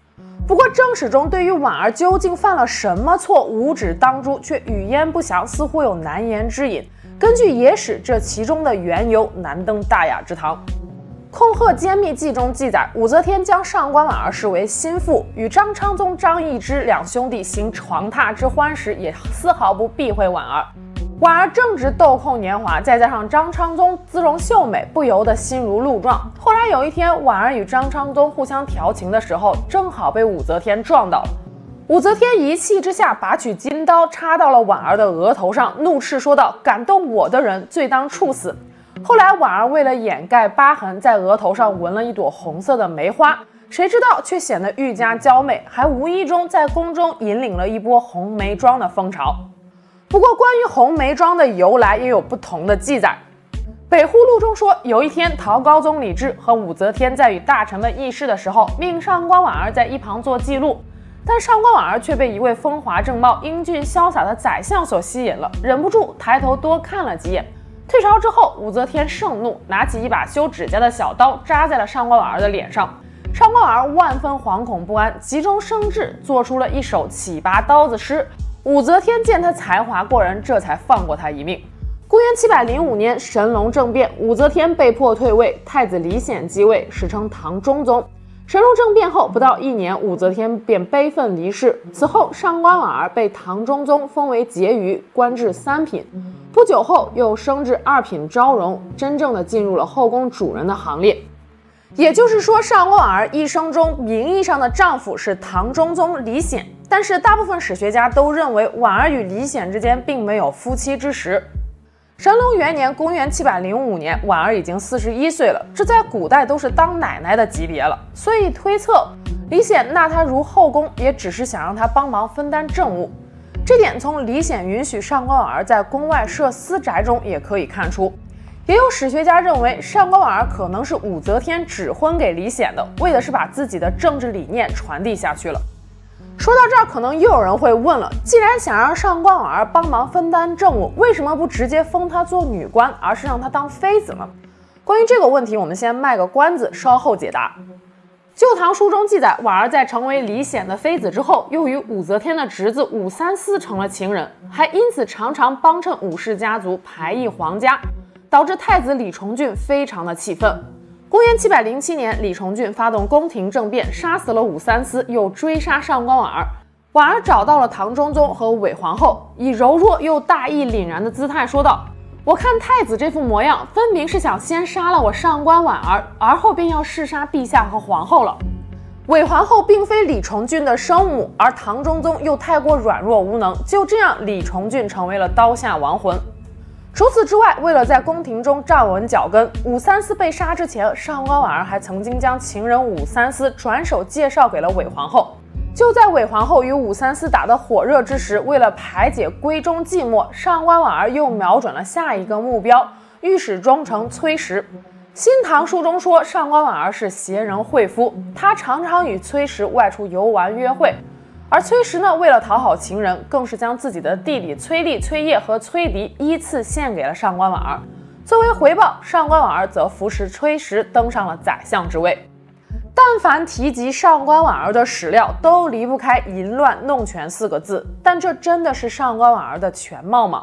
不过正史中对于婉儿究竟犯了什么错，五指当诛，却语焉不详，似乎有难言之隐。根据野史，这其中的缘由难登大雅之堂。《控鹤歼密记》中记载，武则天将上官婉儿视为心腹，与张昌宗、张易之两兄弟行床榻之欢时，也丝毫不避讳婉儿。婉儿正值豆蔻年华，再加上张昌宗姿容秀美，不由得心如鹿撞。后来有一天，婉儿与张昌宗互相调情的时候，正好被武则天撞到了。武则天一气之下，拔取金刀插到了婉儿的额头上，怒斥说道：“敢动我的人，罪当处死。”后来婉儿为了掩盖疤痕，在额头上纹了一朵红色的梅花，谁知道却显得愈加娇媚，还无意中在宫中引领了一波红梅妆的风潮。不过关于红梅妆的由来也有不同的记载。北户录中说，有一天陶高宗李治和武则天在与大臣们议事的时候，命上官婉儿在一旁做记录，但上官婉儿却被一位风华正茂、英俊潇洒的宰相所吸引了，忍不住抬头多看了几眼。退朝之后，武则天盛怒，拿起一把修指甲的小刀扎在了上官婉儿的脸上。上官婉儿万分惶恐不安，急中生智，做出了一首起拔刀子诗。武则天见他才华过人，这才放过他一命。公元七百零五年，神龙政变，武则天被迫退位，太子李显继位，史称唐中宗。神龙政变后不到一年，武则天便悲愤离世。此后，上官婉儿被唐中宗封为婕妤，官至三品。不久后，又升至二品昭容，真正的进入了后宫主人的行列。也就是说，上官婉儿一生中名义上的丈夫是唐中宗李显，但是大部分史学家都认为婉儿与李显之间并没有夫妻之实。神龙元年，公元七百零五年，婉儿已经四十一岁了，这在古代都是当奶奶的级别了，所以推测李显纳她入后宫，也只是想让她帮忙分担政务。这点从李显允许上官婉儿在宫外设私宅中也可以看出。也有史学家认为，上官婉儿可能是武则天指婚给李显的，为的是把自己的政治理念传递下去了。说到这儿，可能又有人会问了，既然想让上官婉儿帮忙分担政务，为什么不直接封她做女官，而是让她当妃子呢？关于这个问题，我们先卖个关子，稍后解答。《旧唐书》中记载，婉儿在成为李显的妃子之后，又与武则天的侄子武三思成了情人，还因此常常帮衬武氏家族排异皇家，导致太子李重俊非常的气愤。公元七百零七年，李重俊发动宫廷政变，杀死了武三思，又追杀上官婉儿。婉儿找到了唐中宗和韦皇后，以柔弱又大义凛然的姿态说道：“我看太子这副模样，分明是想先杀了我上官婉儿，而后便要弑杀陛下和皇后了。”韦皇后并非李重俊的生母，而唐中宗又太过软弱无能，就这样，李重俊成为了刀下亡魂。除此之外，为了在宫廷中站稳脚跟，武三思被杀之前，上官婉儿还曾经将情人武三思转手介绍给了韦皇后。就在韦皇后与武三思打得火热之时，为了排解闺中寂寞，上官婉儿又瞄准了下一个目标——御史中丞崔实。《新唐书》中说，上官婉儿是携人惠夫，她常常与崔实外出游玩约会。而崔实呢，为了讨好情人，更是将自己的弟弟崔杼、崔烨和崔迪依次献给了上官婉儿。作为回报，上官婉儿则扶持崔实登上了宰相之位。但凡提及上官婉儿的史料，都离不开淫乱弄权四个字。但这真的是上官婉儿的全貌吗？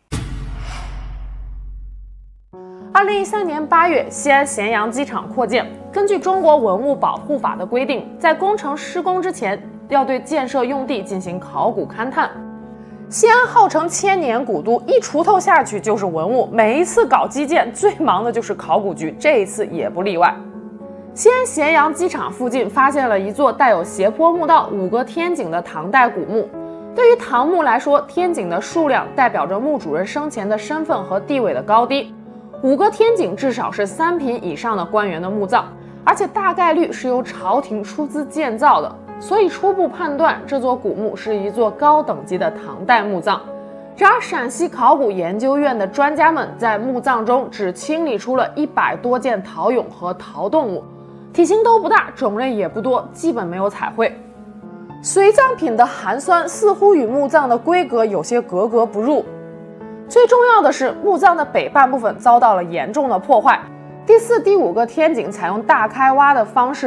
二零一三年八月，西安咸阳机场扩建。根据中国文物保护法的规定，在工程施工之前，要对建设用地进行考古勘探。西安号称千年古都，一锄头下去就是文物，每一次搞基建最忙的就是考古局，这一次也不例外。西安咸阳机场附近发现了一座带有斜坡墓道、五个天井的唐代古墓。对于唐墓来说，天井的数量代表着墓主人生前的身份和地位的高低。五个天井至少是三品以上的官员的墓葬，而且大概率是由朝廷出资建造的。所以初步判断，这座古墓是一座高等级的唐代墓葬。然而，陕西考古研究院的专家们在墓葬中只清理出了一百多件陶俑和陶动物，体型都不大，种类也不多，基本没有彩绘。随葬品的寒酸似乎与墓葬的规格有些格格不入。最重要的是，墓葬的北半部分遭到了严重的破坏。第四、第五个天井采用大开挖的方式，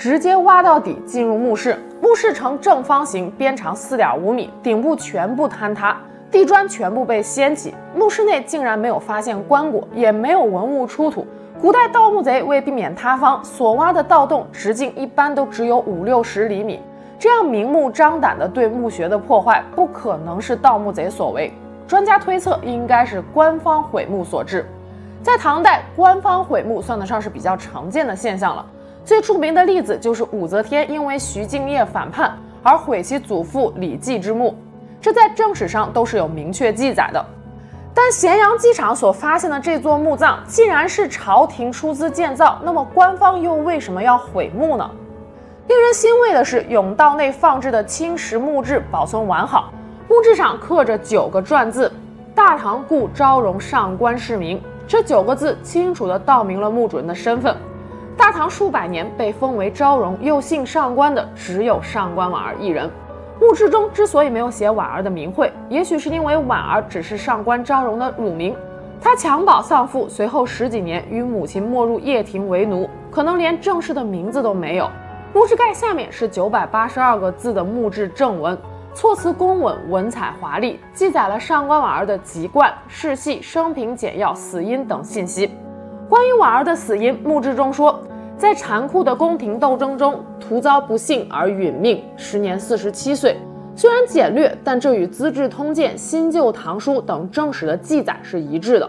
直接挖到底进入墓室。墓室呈正方形，边长 四点五米，顶部全部坍塌，地砖全部被掀起。墓室内竟然没有发现棺椁，也没有文物出土。古代盗墓贼为避免塌方，所挖的盗洞直径一般都只有五六十厘米，这样明目张胆的对墓穴的破坏，不可能是盗墓贼所为。专家推测，应该是官方毁墓所致。在唐代，官方毁墓算得上是比较常见的现象了。最著名的例子就是武则天因为徐敬业反叛而毁其祖父李继之墓，这在正史上都是有明确记载的。但咸阳机场所发现的这座墓葬既然是朝廷出资建造，那么官方又为什么要毁墓呢？令人欣慰的是，甬道内放置的青石墓志保存完好，墓志上刻着九个篆字：大唐故昭容上官世民。这九个字清楚地道明了墓主人的身份。大唐数百年被封为昭容又姓上官的只有上官婉儿一人。墓志中之所以没有写婉儿的名讳，也许是因为婉儿只是上官昭容的乳名。她襁褓丧父，随后十几年与母亲没入掖庭为奴，可能连正式的名字都没有。墓志盖下面是九百八十二个字的墓志正文，措辞公稳，文采华丽，记载了上官婉儿的籍贯、世系、生平简要、死因等信息。关于婉儿的死因，墓志中说，在残酷的宫廷斗争中，徒遭不幸而殒命，时年四十七岁。虽然简略，但这与《资治通鉴》《新旧唐书》等正史的记载是一致的。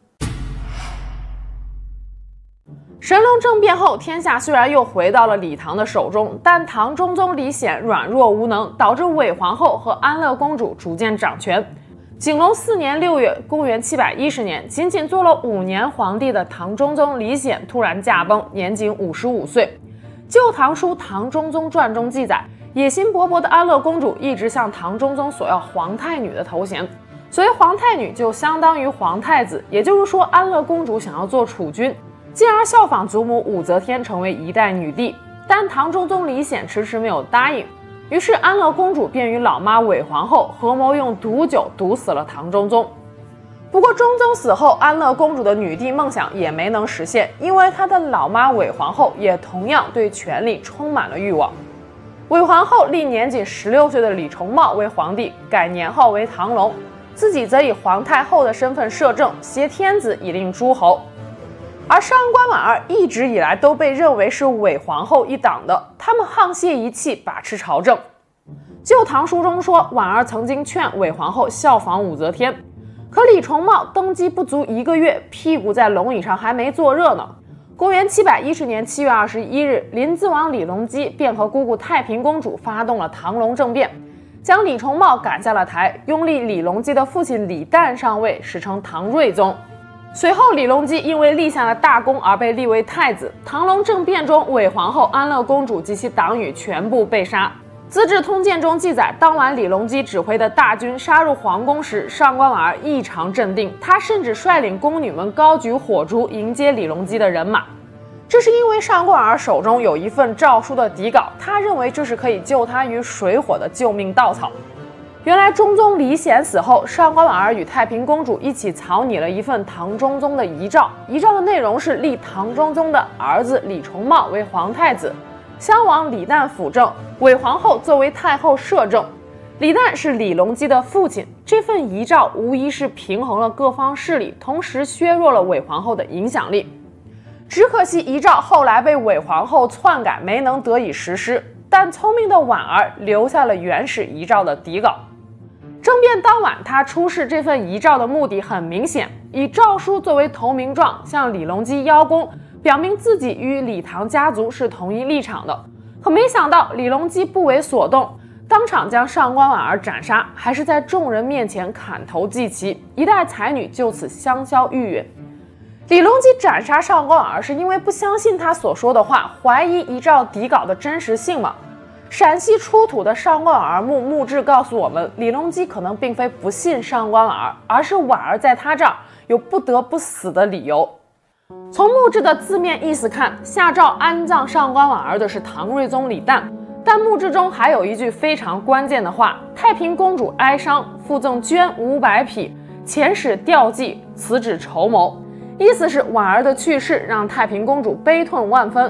神龙政变后，天下虽然又回到了李唐的手中，但唐中宗李显软弱无能，导致韦皇后和安乐公主逐渐掌权。景隆四年六月，公元七百一十年，仅仅做了五年皇帝的唐中宗李显突然驾崩，年仅五十五岁。《旧唐书·唐中宗传》中记载，野心勃勃的安乐公主一直向唐中宗索要皇太女的头衔。所谓皇太女，就相当于皇太子，也就是说，安乐公主想要做储君，进而效仿祖母武则天成为一代女帝。但唐中宗李显迟迟没有答应。于是安乐公主便与老妈韦皇后合谋用毒酒毒死了唐中宗。不过中宗死后，安乐公主的女帝梦想也没能实现，因为她的老妈韦皇后也同样对权力充满了欲望。韦皇后立年仅十六岁的李重茂为皇帝，改年号为唐隆，自己则以皇太后的身份摄政，挟天子以令诸侯。而上官婉儿一直以来都被认为是韦皇后一党的，他们沆瀣一气，把持朝政。《旧唐书》中说，婉儿曾经劝韦皇后效仿武则天，可李重茂登基不足一个月，屁股在龙椅上还没坐热呢。公元七百一十年七月二十一日，临淄王李隆基便和姑姑太平公主发动了唐隆政变，将李重茂赶下了台，拥立李隆基的父亲李旦上位，史称唐睿宗。随后，李隆基因为立下了大功而被立为太子。唐隆政变中，韦皇后、安乐公主及其党羽全部被杀。《资治通鉴》中记载，当晚李隆基指挥的大军杀入皇宫时，上官婉儿异常镇定，她甚至率领宫女们高举火烛迎接李隆基的人马。这是因为上官婉儿手中有一份诏书的底稿，她认为这是可以救她于水火的救命稻草。原来中宗李显死后，上官婉儿与太平公主一起草拟了一份唐中宗的遗诏。遗诏的内容是立唐中宗的儿子李重茂为皇太子，襄王李旦辅政，韦皇后作为太后摄政。李旦是李隆基的父亲。这份遗诏无疑是平衡了各方势力，同时削弱了韦皇后的影响力。只可惜遗诏后来被韦皇后篡改，没能得以实施。但聪明的婉儿留下了原始遗诏的底稿。政变当晚，他出示这份遗诏的目的很明显，以诏书作为投名状，向李隆基邀功，表明自己与李唐家族是同一立场的。可没想到李隆基不为所动，当场将上官婉儿斩杀，还是在众人面前砍头祭旗，一代才女就此香消玉殒。李隆基斩杀上官婉儿是因为不相信他所说的话，怀疑遗诏底稿的真实性吗？陕西出土的上官婉儿墓墓志告诉我们，李隆基可能并非不信上官婉儿，而是婉儿在他这儿有不得不死的理由。从墓志的字面意思看，下诏安葬上官婉儿的是唐睿宗李旦，但墓志中还有一句非常关键的话：太平公主哀伤，附赠绢五百匹，遣使吊祭，此指筹谋。意思是婉儿的去世让太平公主悲痛万分，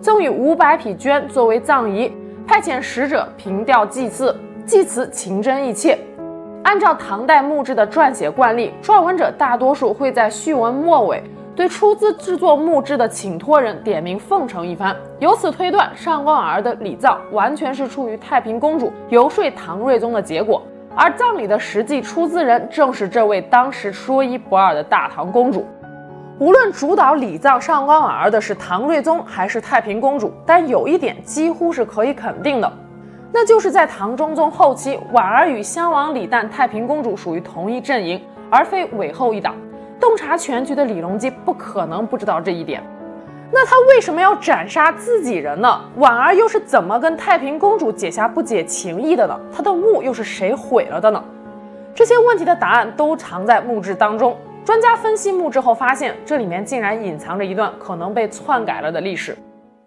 赠予五百匹绢作为葬仪，派遣使者凭吊祭祀，祭词情真意切。按照唐代墓志的撰写惯例，撰文者大多数会在序文末尾对出资制作墓志的请托人点名奉承一番，由此推断上官婉儿的礼葬完全是出于太平公主游说唐睿宗的结果，而葬礼的实际出资人正是这位当时说一不二的大唐公主。无论主导礼葬上官婉儿的是唐睿宗还是太平公主，但有一点几乎是可以肯定的，那就是在唐中宗后期，婉儿与襄王李旦太平公主属于同一阵营，而非韦后一党。洞察全局的李隆基不可能不知道这一点。那他为什么要斩杀自己人呢？婉儿又是怎么跟太平公主结下不解情谊的呢？她的墓又是谁毁了的呢？这些问题的答案都藏在墓志当中。专家分析墓志后发现，这里面竟然隐藏着一段可能被篡改了的历史。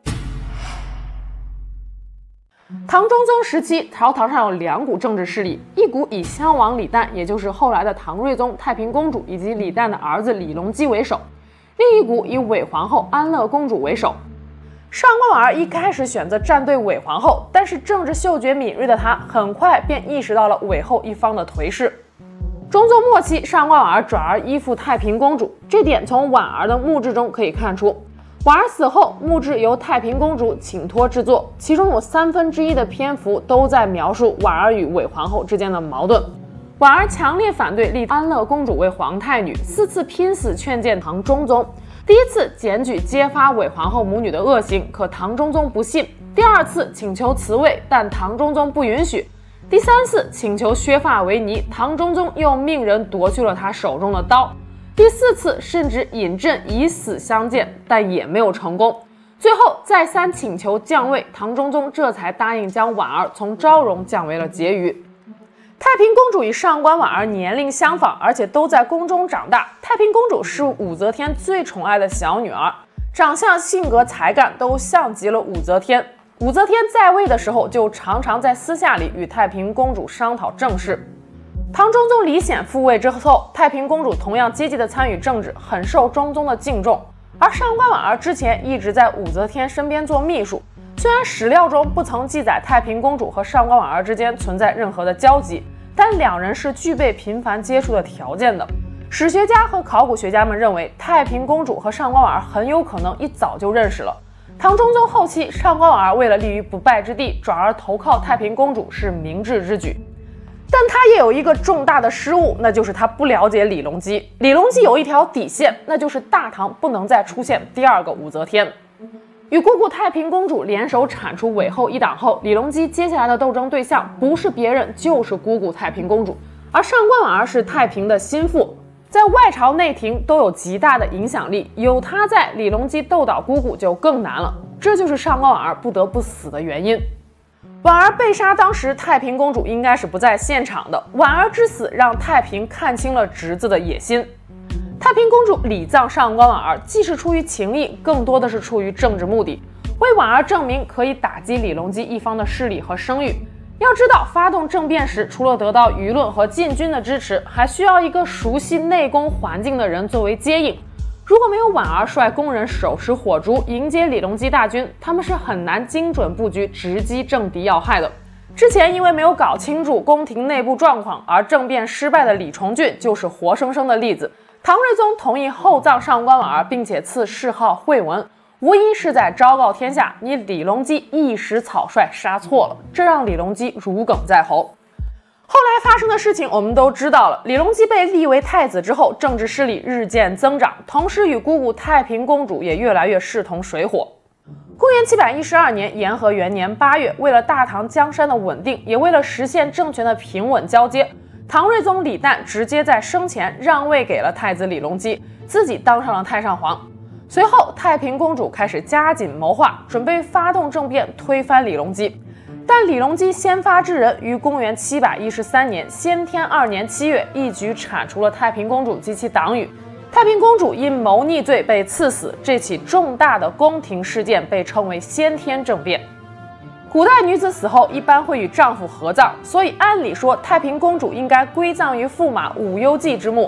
唐中宗时期，朝堂上有两股政治势力，一股以襄王李旦，也就是后来的唐睿宗、太平公主以及李旦的儿子李隆基为首，另一股以韦皇后、安乐公主为首。上官婉儿一开始选择站队韦皇后，但是政治嗅觉敏锐的她很快便意识到了韦后一方的颓势。中宗末期，上官婉儿转而依附太平公主，这点从婉儿的墓志中可以看出。婉儿死后，墓志由太平公主请托制作，其中有三分之一的篇幅都在描述婉儿与韦皇后之间的矛盾。婉儿强烈反对立安乐公主为皇太女，四次拼死劝谏唐中宗。第一次检举揭发韦皇后母女的恶行，可唐中宗不信；第二次请求辞位，但唐中宗不允许；第三次请求削发为尼，唐中宗又命人夺去了他手中的刀。第四次甚至引朕以死相见，但也没有成功。最后再三请求降位，唐中宗这才答应将婉儿从昭容降为了婕妤。太平公主与上官婉儿年龄相仿，而且都在宫中长大。太平公主是武则天最宠爱的小女儿，长相、性格、才干都像极了武则天。武则天在位的时候，就常常在私下里与太平公主商讨政事。唐中宗李显复位之后，太平公主同样积极地参与政治，很受中宗的敬重。而上官婉儿之前一直在武则天身边做秘书，虽然史料中不曾记载太平公主和上官婉儿之间存在任何的交集，但两人是具备频繁接触的条件的。史学家和考古学家们认为，太平公主和上官婉儿很有可能一早就认识了。唐中宗后期，上官婉儿为了立于不败之地，转而投靠太平公主是明智之举。但他也有一个重大的失误，那就是他不了解李隆基。李隆基有一条底线，那就是大唐不能再出现第二个武则天。与姑姑太平公主联手铲除韦后一党后，李隆基接下来的斗争对象不是别人，就是姑姑太平公主。而上官婉儿是太平的心腹，在外朝内廷都有极大的影响力，有她在，李隆基斗倒姑姑就更难了。这就是上官婉儿不得不死的原因。婉儿被杀当时，太平公主应该是不在现场的。婉儿之死让太平看清了侄子的野心。太平公主礼葬上官婉儿，既是出于情义，更多的是出于政治目的，为婉儿证明可以打击李隆基一方的势力和声誉。要知道，发动政变时，除了得到舆论和禁军的支持，还需要一个熟悉内宫环境的人作为接应。如果没有婉儿率工人手持火烛迎接李隆基大军，他们是很难精准布局，直击政敌要害的。之前因为没有搞清楚宫廷内部状况而政变失败的李重俊就是活生生的例子。唐睿宗同意厚葬上官婉儿，并且赐谥号惠文，无疑是在昭告天下，你李隆基一时草率杀错了，这让李隆基如鲠在喉。后来发生的事情我们都知道了，李隆基被立为太子之后，政治势力日渐增长，同时与姑姑太平公主也越来越势同水火。公元七百一十二年延和元年八月，为了大唐江山的稳定，也为了实现政权的平稳交接，唐睿宗李旦直接在生前让位给了太子李隆基，自己当上了太上皇。随后，太平公主开始加紧谋划，准备发动政变推翻李隆基。但李隆基先发制人，于公元七百一十三年先天二年七月，一举铲除了太平公主及其党羽。太平公主因谋逆罪被赐死，这起重大的宫廷事件被称为先天政变。古代女子死后一般会与丈夫合葬，所以按理说太平公主应该归葬于驸马武攸暨之墓。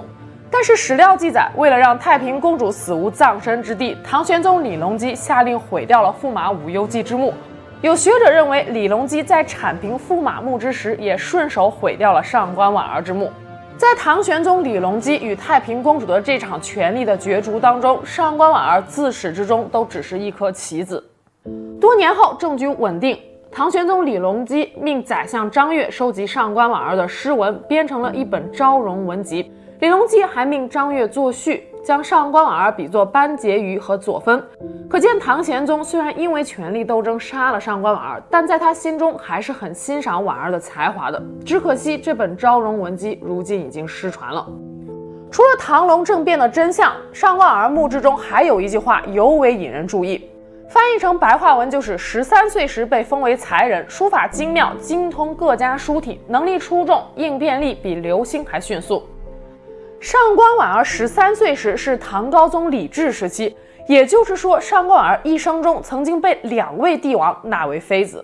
但是史料记载，为了让太平公主死无葬身之地，唐玄宗李隆基下令毁掉了驸马武攸姬之墓。有学者认为，李隆基在铲平驸马墓之时，也顺手毁掉了上官婉儿之墓。在唐玄宗李隆基与太平公主的这场权力的角逐当中，上官婉儿自始至终都只是一颗棋子。多年后，政局稳定，唐玄宗李隆基命宰相张悦收集上官婉儿的诗文，编成了一本昭容文集。李隆基还命张悦作序，将上官婉儿比作班婕妤和左芬。可见唐玄宗虽然因为权力斗争杀了上官婉儿，但在他心中还是很欣赏婉儿的才华的。只可惜这本昭容文集如今已经失传了。除了唐隆政变的真相，上官婉儿墓志中还有一句话尤为引人注意，翻译成白话文就是十三岁时被封为才人，书法精妙，精通各家书体，能力出众，应变力比刘歆还迅速。上官婉儿十三岁时是唐高宗李治时期，也就是说，上官婉儿一生中曾经被两位帝王纳为妃子。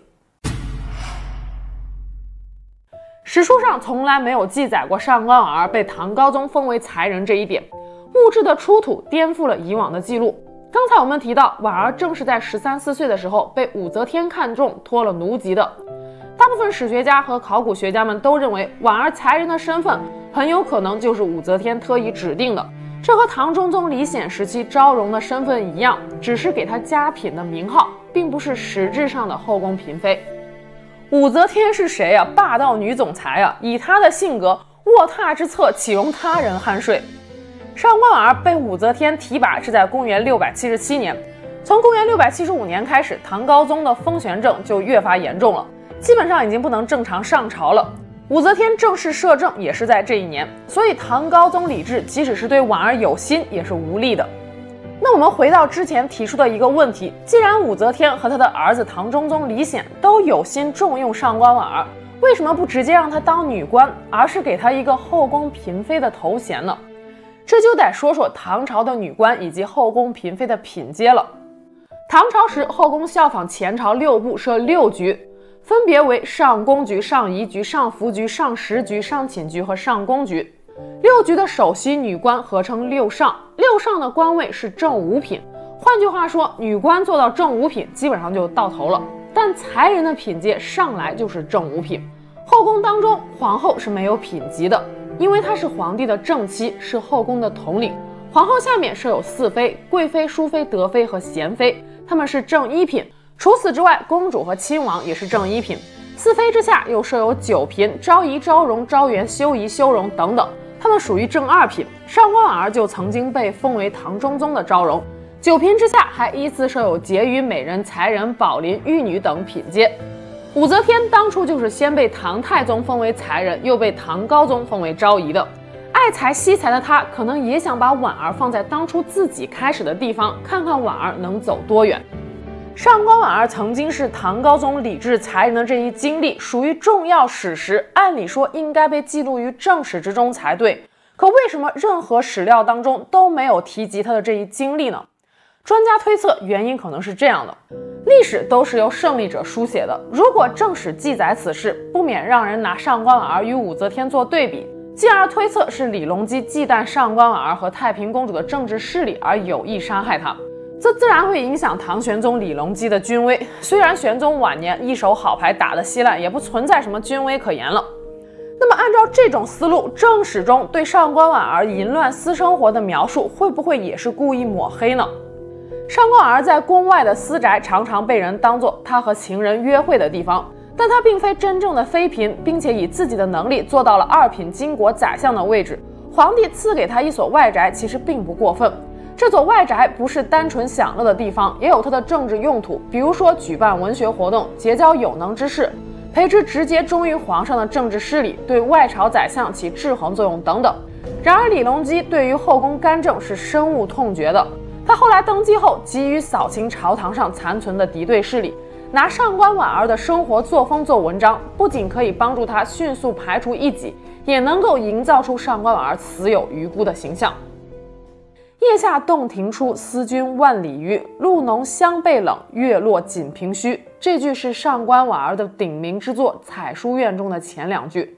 史书上从来没有记载过上官婉儿被唐高宗封为才人这一点，墓志的出土颠覆了以往的记录。刚才我们提到，婉儿正是在十三四岁的时候被武则天看中，托了奴籍的。大部分史学家和考古学家们都认为，婉儿才人的身份很有可能就是武则天特意指定的。这和唐中宗李显时期昭容的身份一样，只是给她加品的名号，并不是实质上的后宫嫔妃。武则天是谁啊？霸道女总裁啊！以她的性格，卧榻之侧岂容他人酣睡？上官婉儿被武则天提拔是在公元六百七十七年，从公元六百七十五年开始，唐高宗的风旋症就越发严重了，基本上已经不能正常上朝了。武则天正式摄政也是在这一年，所以唐高宗李治即使是对婉儿有心，也是无力的。那我们回到之前提出的一个问题，既然武则天和她的儿子唐中宗李显都有心重用上官婉儿，为什么不直接让她当女官，而是给她一个后宫嫔妃的头衔呢？这就得说说唐朝的女官以及后宫嫔妃的品阶了。唐朝时，后宫效仿前朝六部设六局，分别为上宫局、上仪局、上福局、上食局、上寝局和上宫局。六局的首席女官合称六上，六上的官位是正五品。换句话说，女官做到正五品基本上就到头了。但才人的品阶上来就是正五品。后宫当中，皇后是没有品级的，因为她是皇帝的正妻，是后宫的统领。皇后下面设有四妃：贵妃、淑妃、德妃和贤妃，她们是正一品。除此之外，公主和亲王也是正一品。四妃之下又设有九嫔：昭仪、昭容、昭元、修仪、修容等等，她们属于正二品。上官婉儿就曾经被封为唐中宗的昭容。九嫔之下还依次设有婕妤、美人、才人、宝林、玉女等品阶。武则天当初就是先被唐太宗封为才人，又被唐高宗封为昭仪的。爱才惜才的她，可能也想把婉儿放在当初自己开始的地方，看看婉儿能走多远。上官婉儿曾经是唐高宗李治才人的这一经历，属于重要史实，按理说应该被记录于正史之中才对。可为什么任何史料当中都没有提及她的这一经历呢？专家推测，原因可能是这样的：历史都是由胜利者书写的，如果正史记载此事，不免让人拿上官婉儿与武则天做对比，进而推测是李隆基忌惮上官婉儿和太平公主的政治势力而有意杀害她。这自然会影响唐玄宗李隆基的军威。虽然玄宗晚年一手好牌打得稀烂，也不存在什么军威可言了。那么按照这种思路，正史中对上官婉儿淫乱私生活的描述，会不会也是故意抹黑呢？上官婉儿在宫外的私宅常常被人当作她和情人约会的地方，但她并非真正的妃嫔，并且以自己的能力做到了二品巾帼宰相的位置。皇帝赐给她一所外宅，其实并不过分。这所外宅不是单纯享乐的地方，也有它的政治用途，比如说举办文学活动，结交有能之士，培植直接忠于皇上的政治势力，对外朝宰相起制衡作用等等。然而李隆基对于后宫干政是深恶痛绝的，他后来登基后急于扫清朝堂上残存的敌对势力，拿上官婉儿的生活作风做文章，不仅可以帮助他迅速排除异己，也能够营造出上官婉儿死有余辜的形象。夜下洞庭初，思君万里余。露浓香被冷，月落锦屏虚。这句是上官婉儿的鼎名之作《采书院》中的前两句。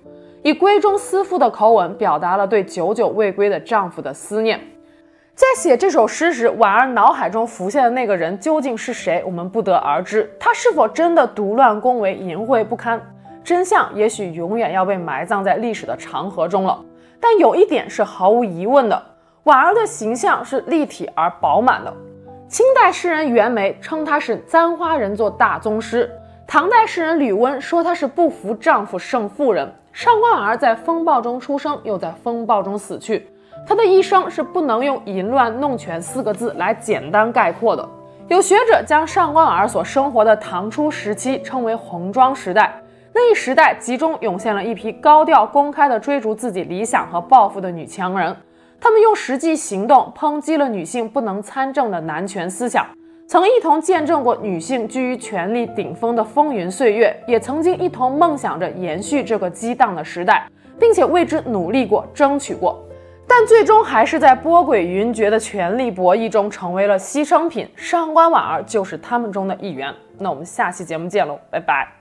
以闺中思妇的口吻表达了对久久未归的丈夫的思念。在写这首诗时，婉儿脑海中浮现的那个人究竟是谁，我们不得而知。他是否真的独乱宫闱、淫秽不堪？真相也许永远要被埋葬在历史的长河中了。但有一点是毫无疑问的，婉儿的形象是立体而饱满的。清代诗人袁枚称她是簪花人作大宗师，唐代诗人吕温说她是不服丈夫胜妇人。上官婉儿在风暴中出生，又在风暴中死去。她的一生是不能用淫乱弄权四个字来简单概括的。有学者将上官婉儿所生活的唐初时期称为红妆时代，那一时代集中涌现了一批高调公开地追逐自己理想和抱负的女强人，她们用实际行动抨击了女性不能参政的男权思想，曾一同见证过女性居于权力顶峰的风云岁月，也曾经一同梦想着延续这个激荡的时代，并且为之努力过、争取过。但最终还是在波诡云谲的权力博弈中成为了牺牲品，上官婉儿就是他们中的一员。那我们下期节目见喽，拜拜。